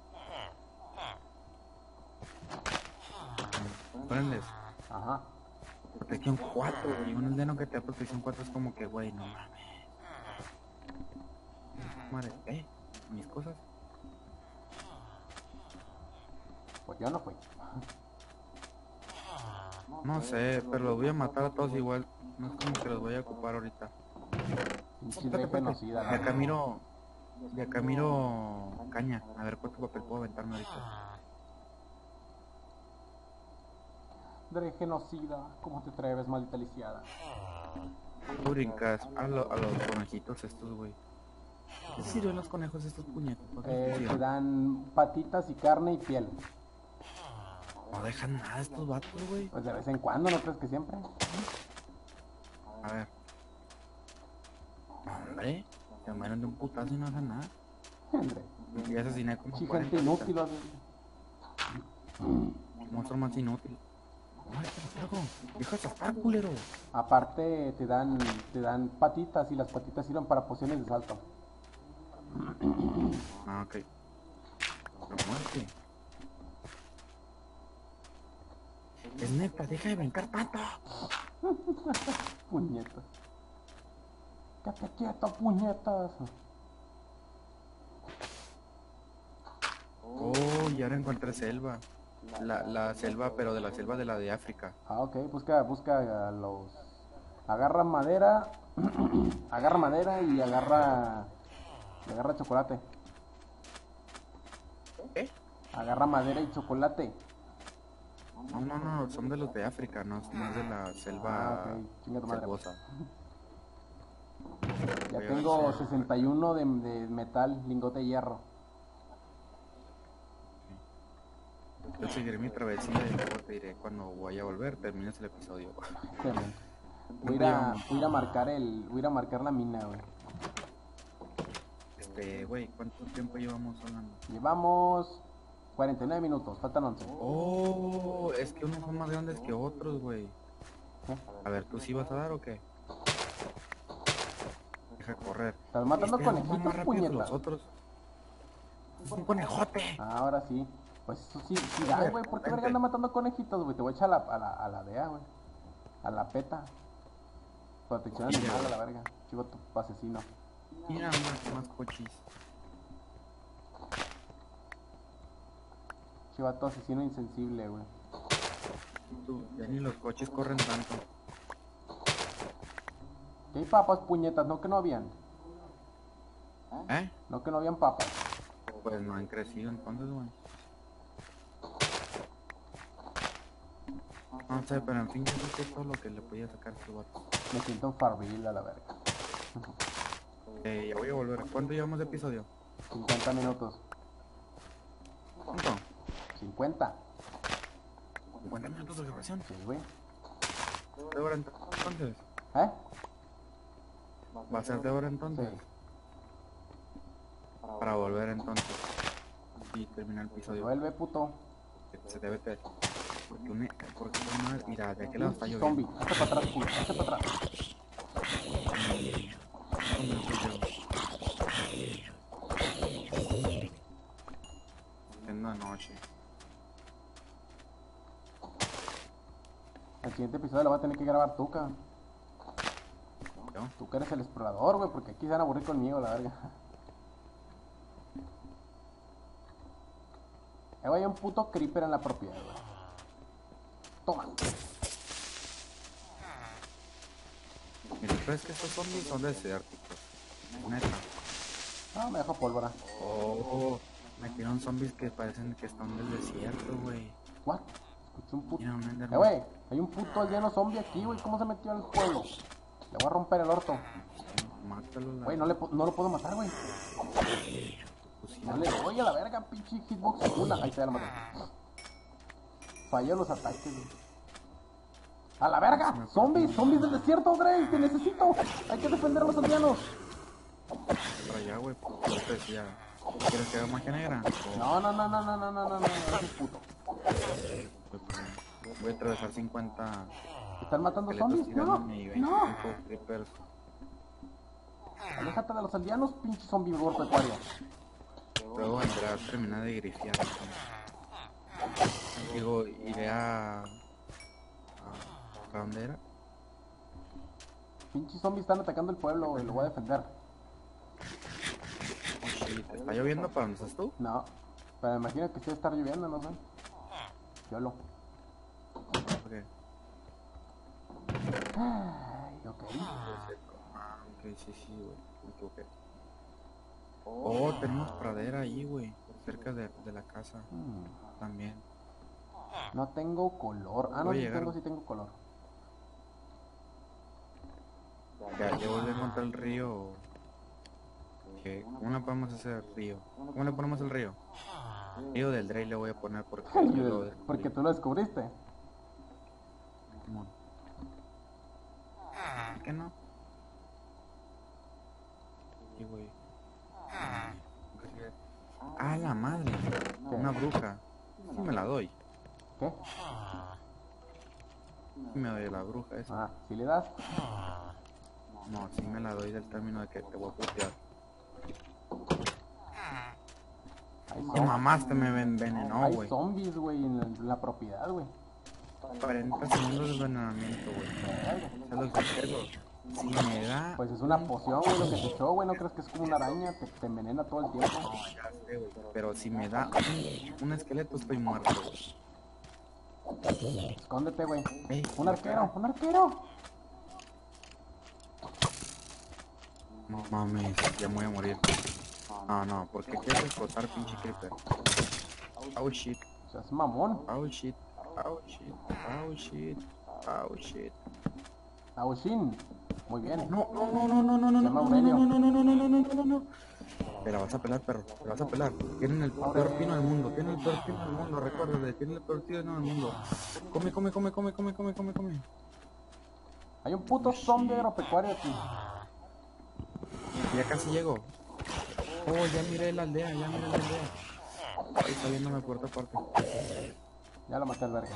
¿Comprendes? Ajá. Protección cuatro, güey. Un aldeno que te da protección cuatro es como que, güey, no mames. Madre, eh, mis cosas. Pues yo no fui. No sé, pero los voy a matar a todos igual. No es como que los voy a ocupar ahorita. Pinche rey genocida, De la acá miro... De acá miro... Caña. A ver cuánto papel puedo aventarme ahorita. Dre genocida, ¿cómo te atreves, maldita lisiada? Tú brincas a, lo- a los conejitos estos, güey. ¿Qué sirven los conejos estos puñetos? ¿Para qué Eh, te sirven? dan patitas y carne y piel. No dejan nada estos vatos, güey. Pues de vez en cuando, ¿no crees que siempre? A ver. Hombre, se mueren de un putazo y no hacen nada. Dre, Y asesiné como pinche cuarenta gente inútil, ahorita. o sea. Monstruo más inútil. Ay, qué trago. Deja de estar, culero. Aparte te dan, te dan patitas y las patitas sirven para pociones de salto. Ah, ok. Pero muerte. Es neta, deja de brincar tanto. Puñetas. Quédate quieto, puñetas. Oh, y ahora encontré selva. La, la selva, pero de la selva de la de África. Ah, ok, busca, busca a los... Agarra madera, agarra madera y agarra... y agarra chocolate. ¿Eh? Agarra madera y chocolate. No, no, no, son de los de África, no, no es de la selva Ah, ok, chinga tu madre. selvosa. Ya Voy a tengo hacer- sesenta y uno de, de metal, lingote de hierro. Yo seguiré mi travesía y luego te diré cuando vaya a volver, termines el episodio. Excelente. Voy a, ir a, voy a ir a marcar el... Voy a ir a marcar la mina, güey. Este, güey, ¿cuánto tiempo llevamos hablando? Llevamos cuarenta y nueve minutos, faltan once. Oh, es que unos son más grandes que otros, güey. ¿Qué? A ver, ¿tú sí vas a dar o qué? Deja correr. ¿Estás matando Este va más conejitos, rápido que los puñetas? otros. Es un conejote. Ah, ahora sí. Pues eso sí, sí da, güey. ¿Por qué verga anda matando conejitos, güey? Te voy a echar a la, a la, a la D E A, güey. A la PETA. Protección animal, a la verga. Chivo tu asesino. Mira, más, más cochis. Chivato asesino insensible, güey. Tú, ya ni los coches corren tanto. ¿Qué hay papas, puñetas? No que no habían. ¿Eh? No que no habían papas. Pues no han crecido entonces, güey. No sé, pero en fin, yo creo que es todo lo que le podía sacar a este vato. Me siento en Farville, a la verga. Eh, ya voy a volver. ¿Cuánto llevamos de episodio? cincuenta minutos. ¿Cuánto? cincuenta. cincuenta minutos de grabación. Sí, güey. ¿De hora entonces? ¿Eh? ¿Va a ser de hora Sí. entonces? Para volver entonces. Y terminar el episodio. Vuelve, puto. Se debe de... Porque una... Porque una... Mira, de aquel lado está Pinche lloviendo. zombie. Hazte para atrás, culo. Hazte para atrás. En la noche. El siguiente episodio lo va a tener que grabar tú, cabrón. ¿Yo? Tú que eres el explorador, güey, porque aquí se van a aburrir conmigo, la verga. Eh, güey, hay un puto creeper en la propiedad, güey. Toma. Mira, pero es que estos zombies son desérticos. Neta. Ah, me dejo pólvora. Oh, metieron zombies que parecen que están del desierto, güey. What? Escuché un puto. Mira, un Eh, Enderman. güey, hay un puto aldeano zombie aquí, güey. ¿Cómo se metió al pueblo? Le voy a romper el orto. Mátalo, la... Güey, no, le po- no lo puedo matar, güey. Pues sí, No le doy a la verga, pinche hitbox. Una, ahí está, ya la maté. Falló los ataques, güey. ¡A la verga! ¡Zombies! ¡Zombies del desierto, Grey! ¡Te necesito! ¡Hay que defender a los aldeanos! para allá, güey. Pues yo te decía, ¿quieres que haga magia negra? O- No, no, no, no, no, no, no, no, no, ese es puto. pues, voy a atravesar cincuenta ¿Están matando esqueletos zombies? No, tirándome y no. veinticinco creepers. Aléjate de los aldeanos, pinche zombie agropecuario. Luego vendré a terminar de grifear. Digo, iré a... a... ¿A dónde era? Pinches zombies están atacando el pueblo, güey, lo voy a defender. Oh, shit. ¿Está lloviendo para dónde estás tú? No, pero me imagino que sí va a estar lloviendo, no sé. Yolo. Ok. Ay, ok. Ah, ok, sí, sí, güey. Me equivoqué. Oh, tenemos pradera ahí, güey. Cerca de, de la casa. Hmm, También. no tengo color. Ah, no, Voy a sí llegar. tengo, sí tengo color. Ya, ya volví a encontrar el río. ¿Qué? ¿Cómo le podemos hacer el río? ¿Cómo le ponemos el río? Río del Drey le voy a poner porque yo lo descubrí. Porque tú lo descubriste. Simón. ¿Por qué no? Sí, güey. Ah, la madre. Una bruja. Sí me la doy. ¿Qué? Sí me doy la bruja esa. Ah, si le das. No, sí me la doy del término de que te voy a putear. Hay, Te zom- mamaste, me envenenó, hay güey. zombies, güey, en, la- en la propiedad, güey. cuarenta segundos de envenenamiento, güey. Se los descargo. Si me da... Pues es una poción, güey, lo que te echó, güey. ¿No crees que es como una araña? Te, te envenena todo el tiempo. No, ya sé, güey. Pero si me da un, un esqueleto, estoy muerto, güey. Escóndete, güey. Ey, Un arquero, un arquero. No mames, ya me voy a morir. No, no, porque quieres explotar, pinche creeper. Oh shit, O sea, es mamón. oh shit, oh shit, oh shit, oh shit. Aushin. Muy bien. No, no, no, no, no, no, no, Se no, llama no, Aurelio. no, no, no, no, no, no, no, no, no. Te la vas a pelar, perro, te la vas a pelar. Tienen el peor pino del mundo, tienen el peor pino del mundo, recuérdate, tienen el peor pino del mundo. Come, come, come, come, come, come, come, come. Hay un puto zombie agropecuario aquí. Ya casi llego. Oh, ya miré la aldea, ya miré la aldea. Ahí está viéndome por otra parte. Ya lo maté al verga.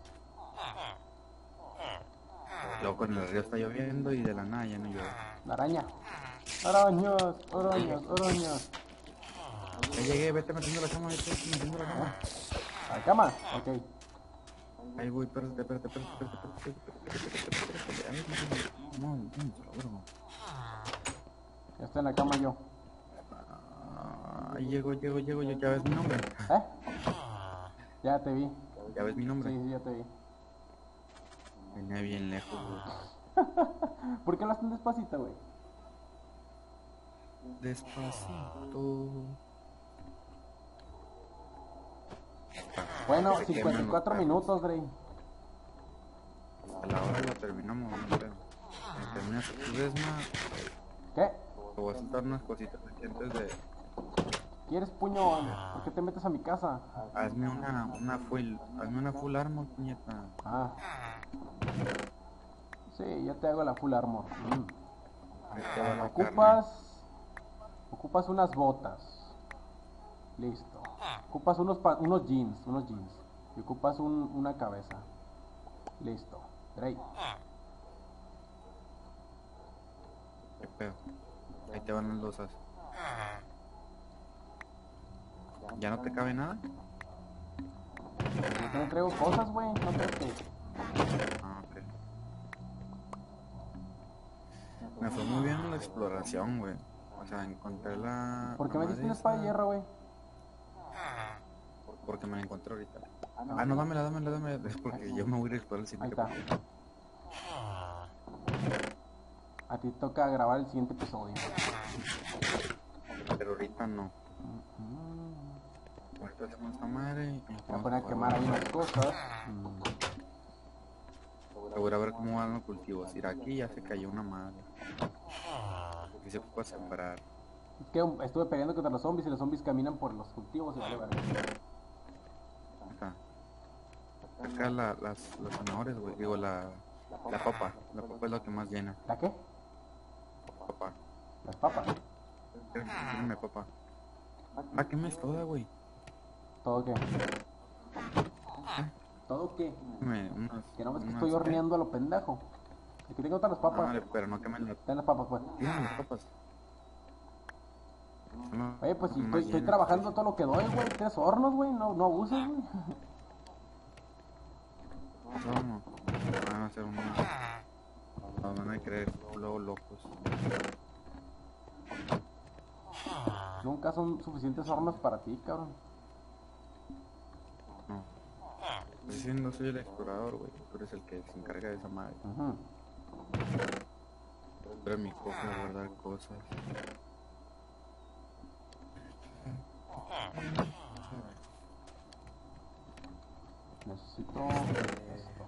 Loco, en el río está lloviendo y de la nada ya no llueve. La araña. Arañas, arañas, arañas. Ya llegué, vete metiendo la cama, vete metiendo la cama. ¿A la cama? Ok. Ahí voy, espérate, espérate, espérate, espérate, espérate, espérate, espérate, espérate. Ay, no, no, no, no, no. Ya estoy en la cama yo. Ah, ahí llego, llego, llego, yo, ya ves mi nombre. ¿Eh? Ya te vi. Ya ves mi Sí, nombre. sí, ya te vi. Venía bien lejos, güey. ¿Por qué lo hacen despacito, güey? Despacito. Bueno, Se queman cincuenta y cuatro los minutos, Drey. A la hora lo terminamos, no creo. Cuando terminas tu desma, ¿Qué? te te voy a soltar unas cositas aquí antes de... ¿Quieres, puño? ¿Por qué te metes a mi casa? Hazme una, una full, hazme una full armor, puñeta. Ah. Sí, ya te hago la full armor. Mm. Ahí te va la Ocupas... Ocupas unas botas. Listo. Ocupas unos, pa- unos jeans, unos jeans. Y ocupas un, una cabeza. Listo. Drake. Qué pedo. Ahí te van las losas. ¿Ya no te cabe nada? Yo te traigo cosas, güey. No crees que... Ah, ok. Me fue muy bien en la exploración, güey. O sea, encontré la... ¿Por qué la me diste una madre espada de esa, hierro, güey? Porque me la encontré ahorita. Ah, no, dámela, dámela, dámela. Es porque yo me voy a ir a explorar el Ahí siguiente. está. A ti toca grabar el siguiente episodio. Pero ahorita no. Mm. Ahorita hacemos esta madre y... Voy a poner a quemar ahí unas cosas. Mm. Voy a ver cómo van los cultivos. Ir aquí ya se cayó una madre. Aquí se puede sembrar. Es que estuve peleando contra los zombies y los zombies caminan por los cultivos y vale verga. Acá. Acá la, las, las zanahorias, güey. Digo, la, la papa. La papa es lo que más llena. ¿La qué? Papa. Las papas. Dime, papa. Ah, ¿qué me es toda, güey? ¿Todo qué? ¿Todo qué? Dime, unas... Que no ves que unas- estoy horneando a lo pendejo. Aquí tengo todas las Ah, papas. vale, pero no quemen las... Ten las papas, pues. Tienen las papas. No, Oye, pues si más estoy, estoy llenas, trabajando pues. todo lo que doy, güey. Tres hornos, güey. No, no abuses, güey. ¿Cómo? Van a hacer una... Nos van a creer luego locos. Nunca son suficientes hornos para ti, cabrón. No. Pues sí, no soy el explorador, güey. Tú eres el que se encarga de esa madre. Ujú. Pero en mi cofre a guardar cosas. Necesito esto.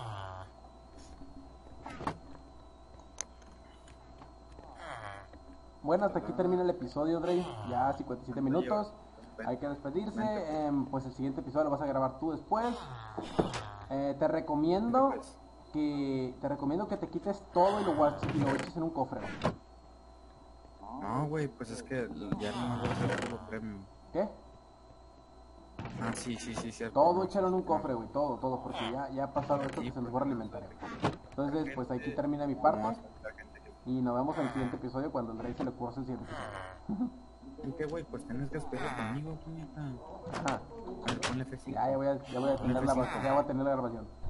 Bueno, hasta aquí termina el episodio, Dre. Ya cincuenta y siete minutos. Hay que despedirse. em, pues el siguiente episodio lo vas a grabar tú después. Eh, te recomiendo que te recomiendo que te quites todo y lo guardes y lo eches en un cofre. güey. No, güey, pues es que ya no me voy a hacer algo premium. ¿Qué? Ah, sí, sí, sí, cierto. Todo échalo en un cofre, güey. Todo, todo, porque ya, ya ha pasado esto que se nos borra el inventario. Entonces, pues aquí termina mi parte. Y nos vemos en el siguiente episodio cuando André se le curse el siguiente episodio. ¿Y qué, güey? Pues tienes que esperar conmigo, puñeta. Ajá. A ver, ponle F cinco. Ya, ya voy a, ya voy a tener la, ya voy a tener la grabación.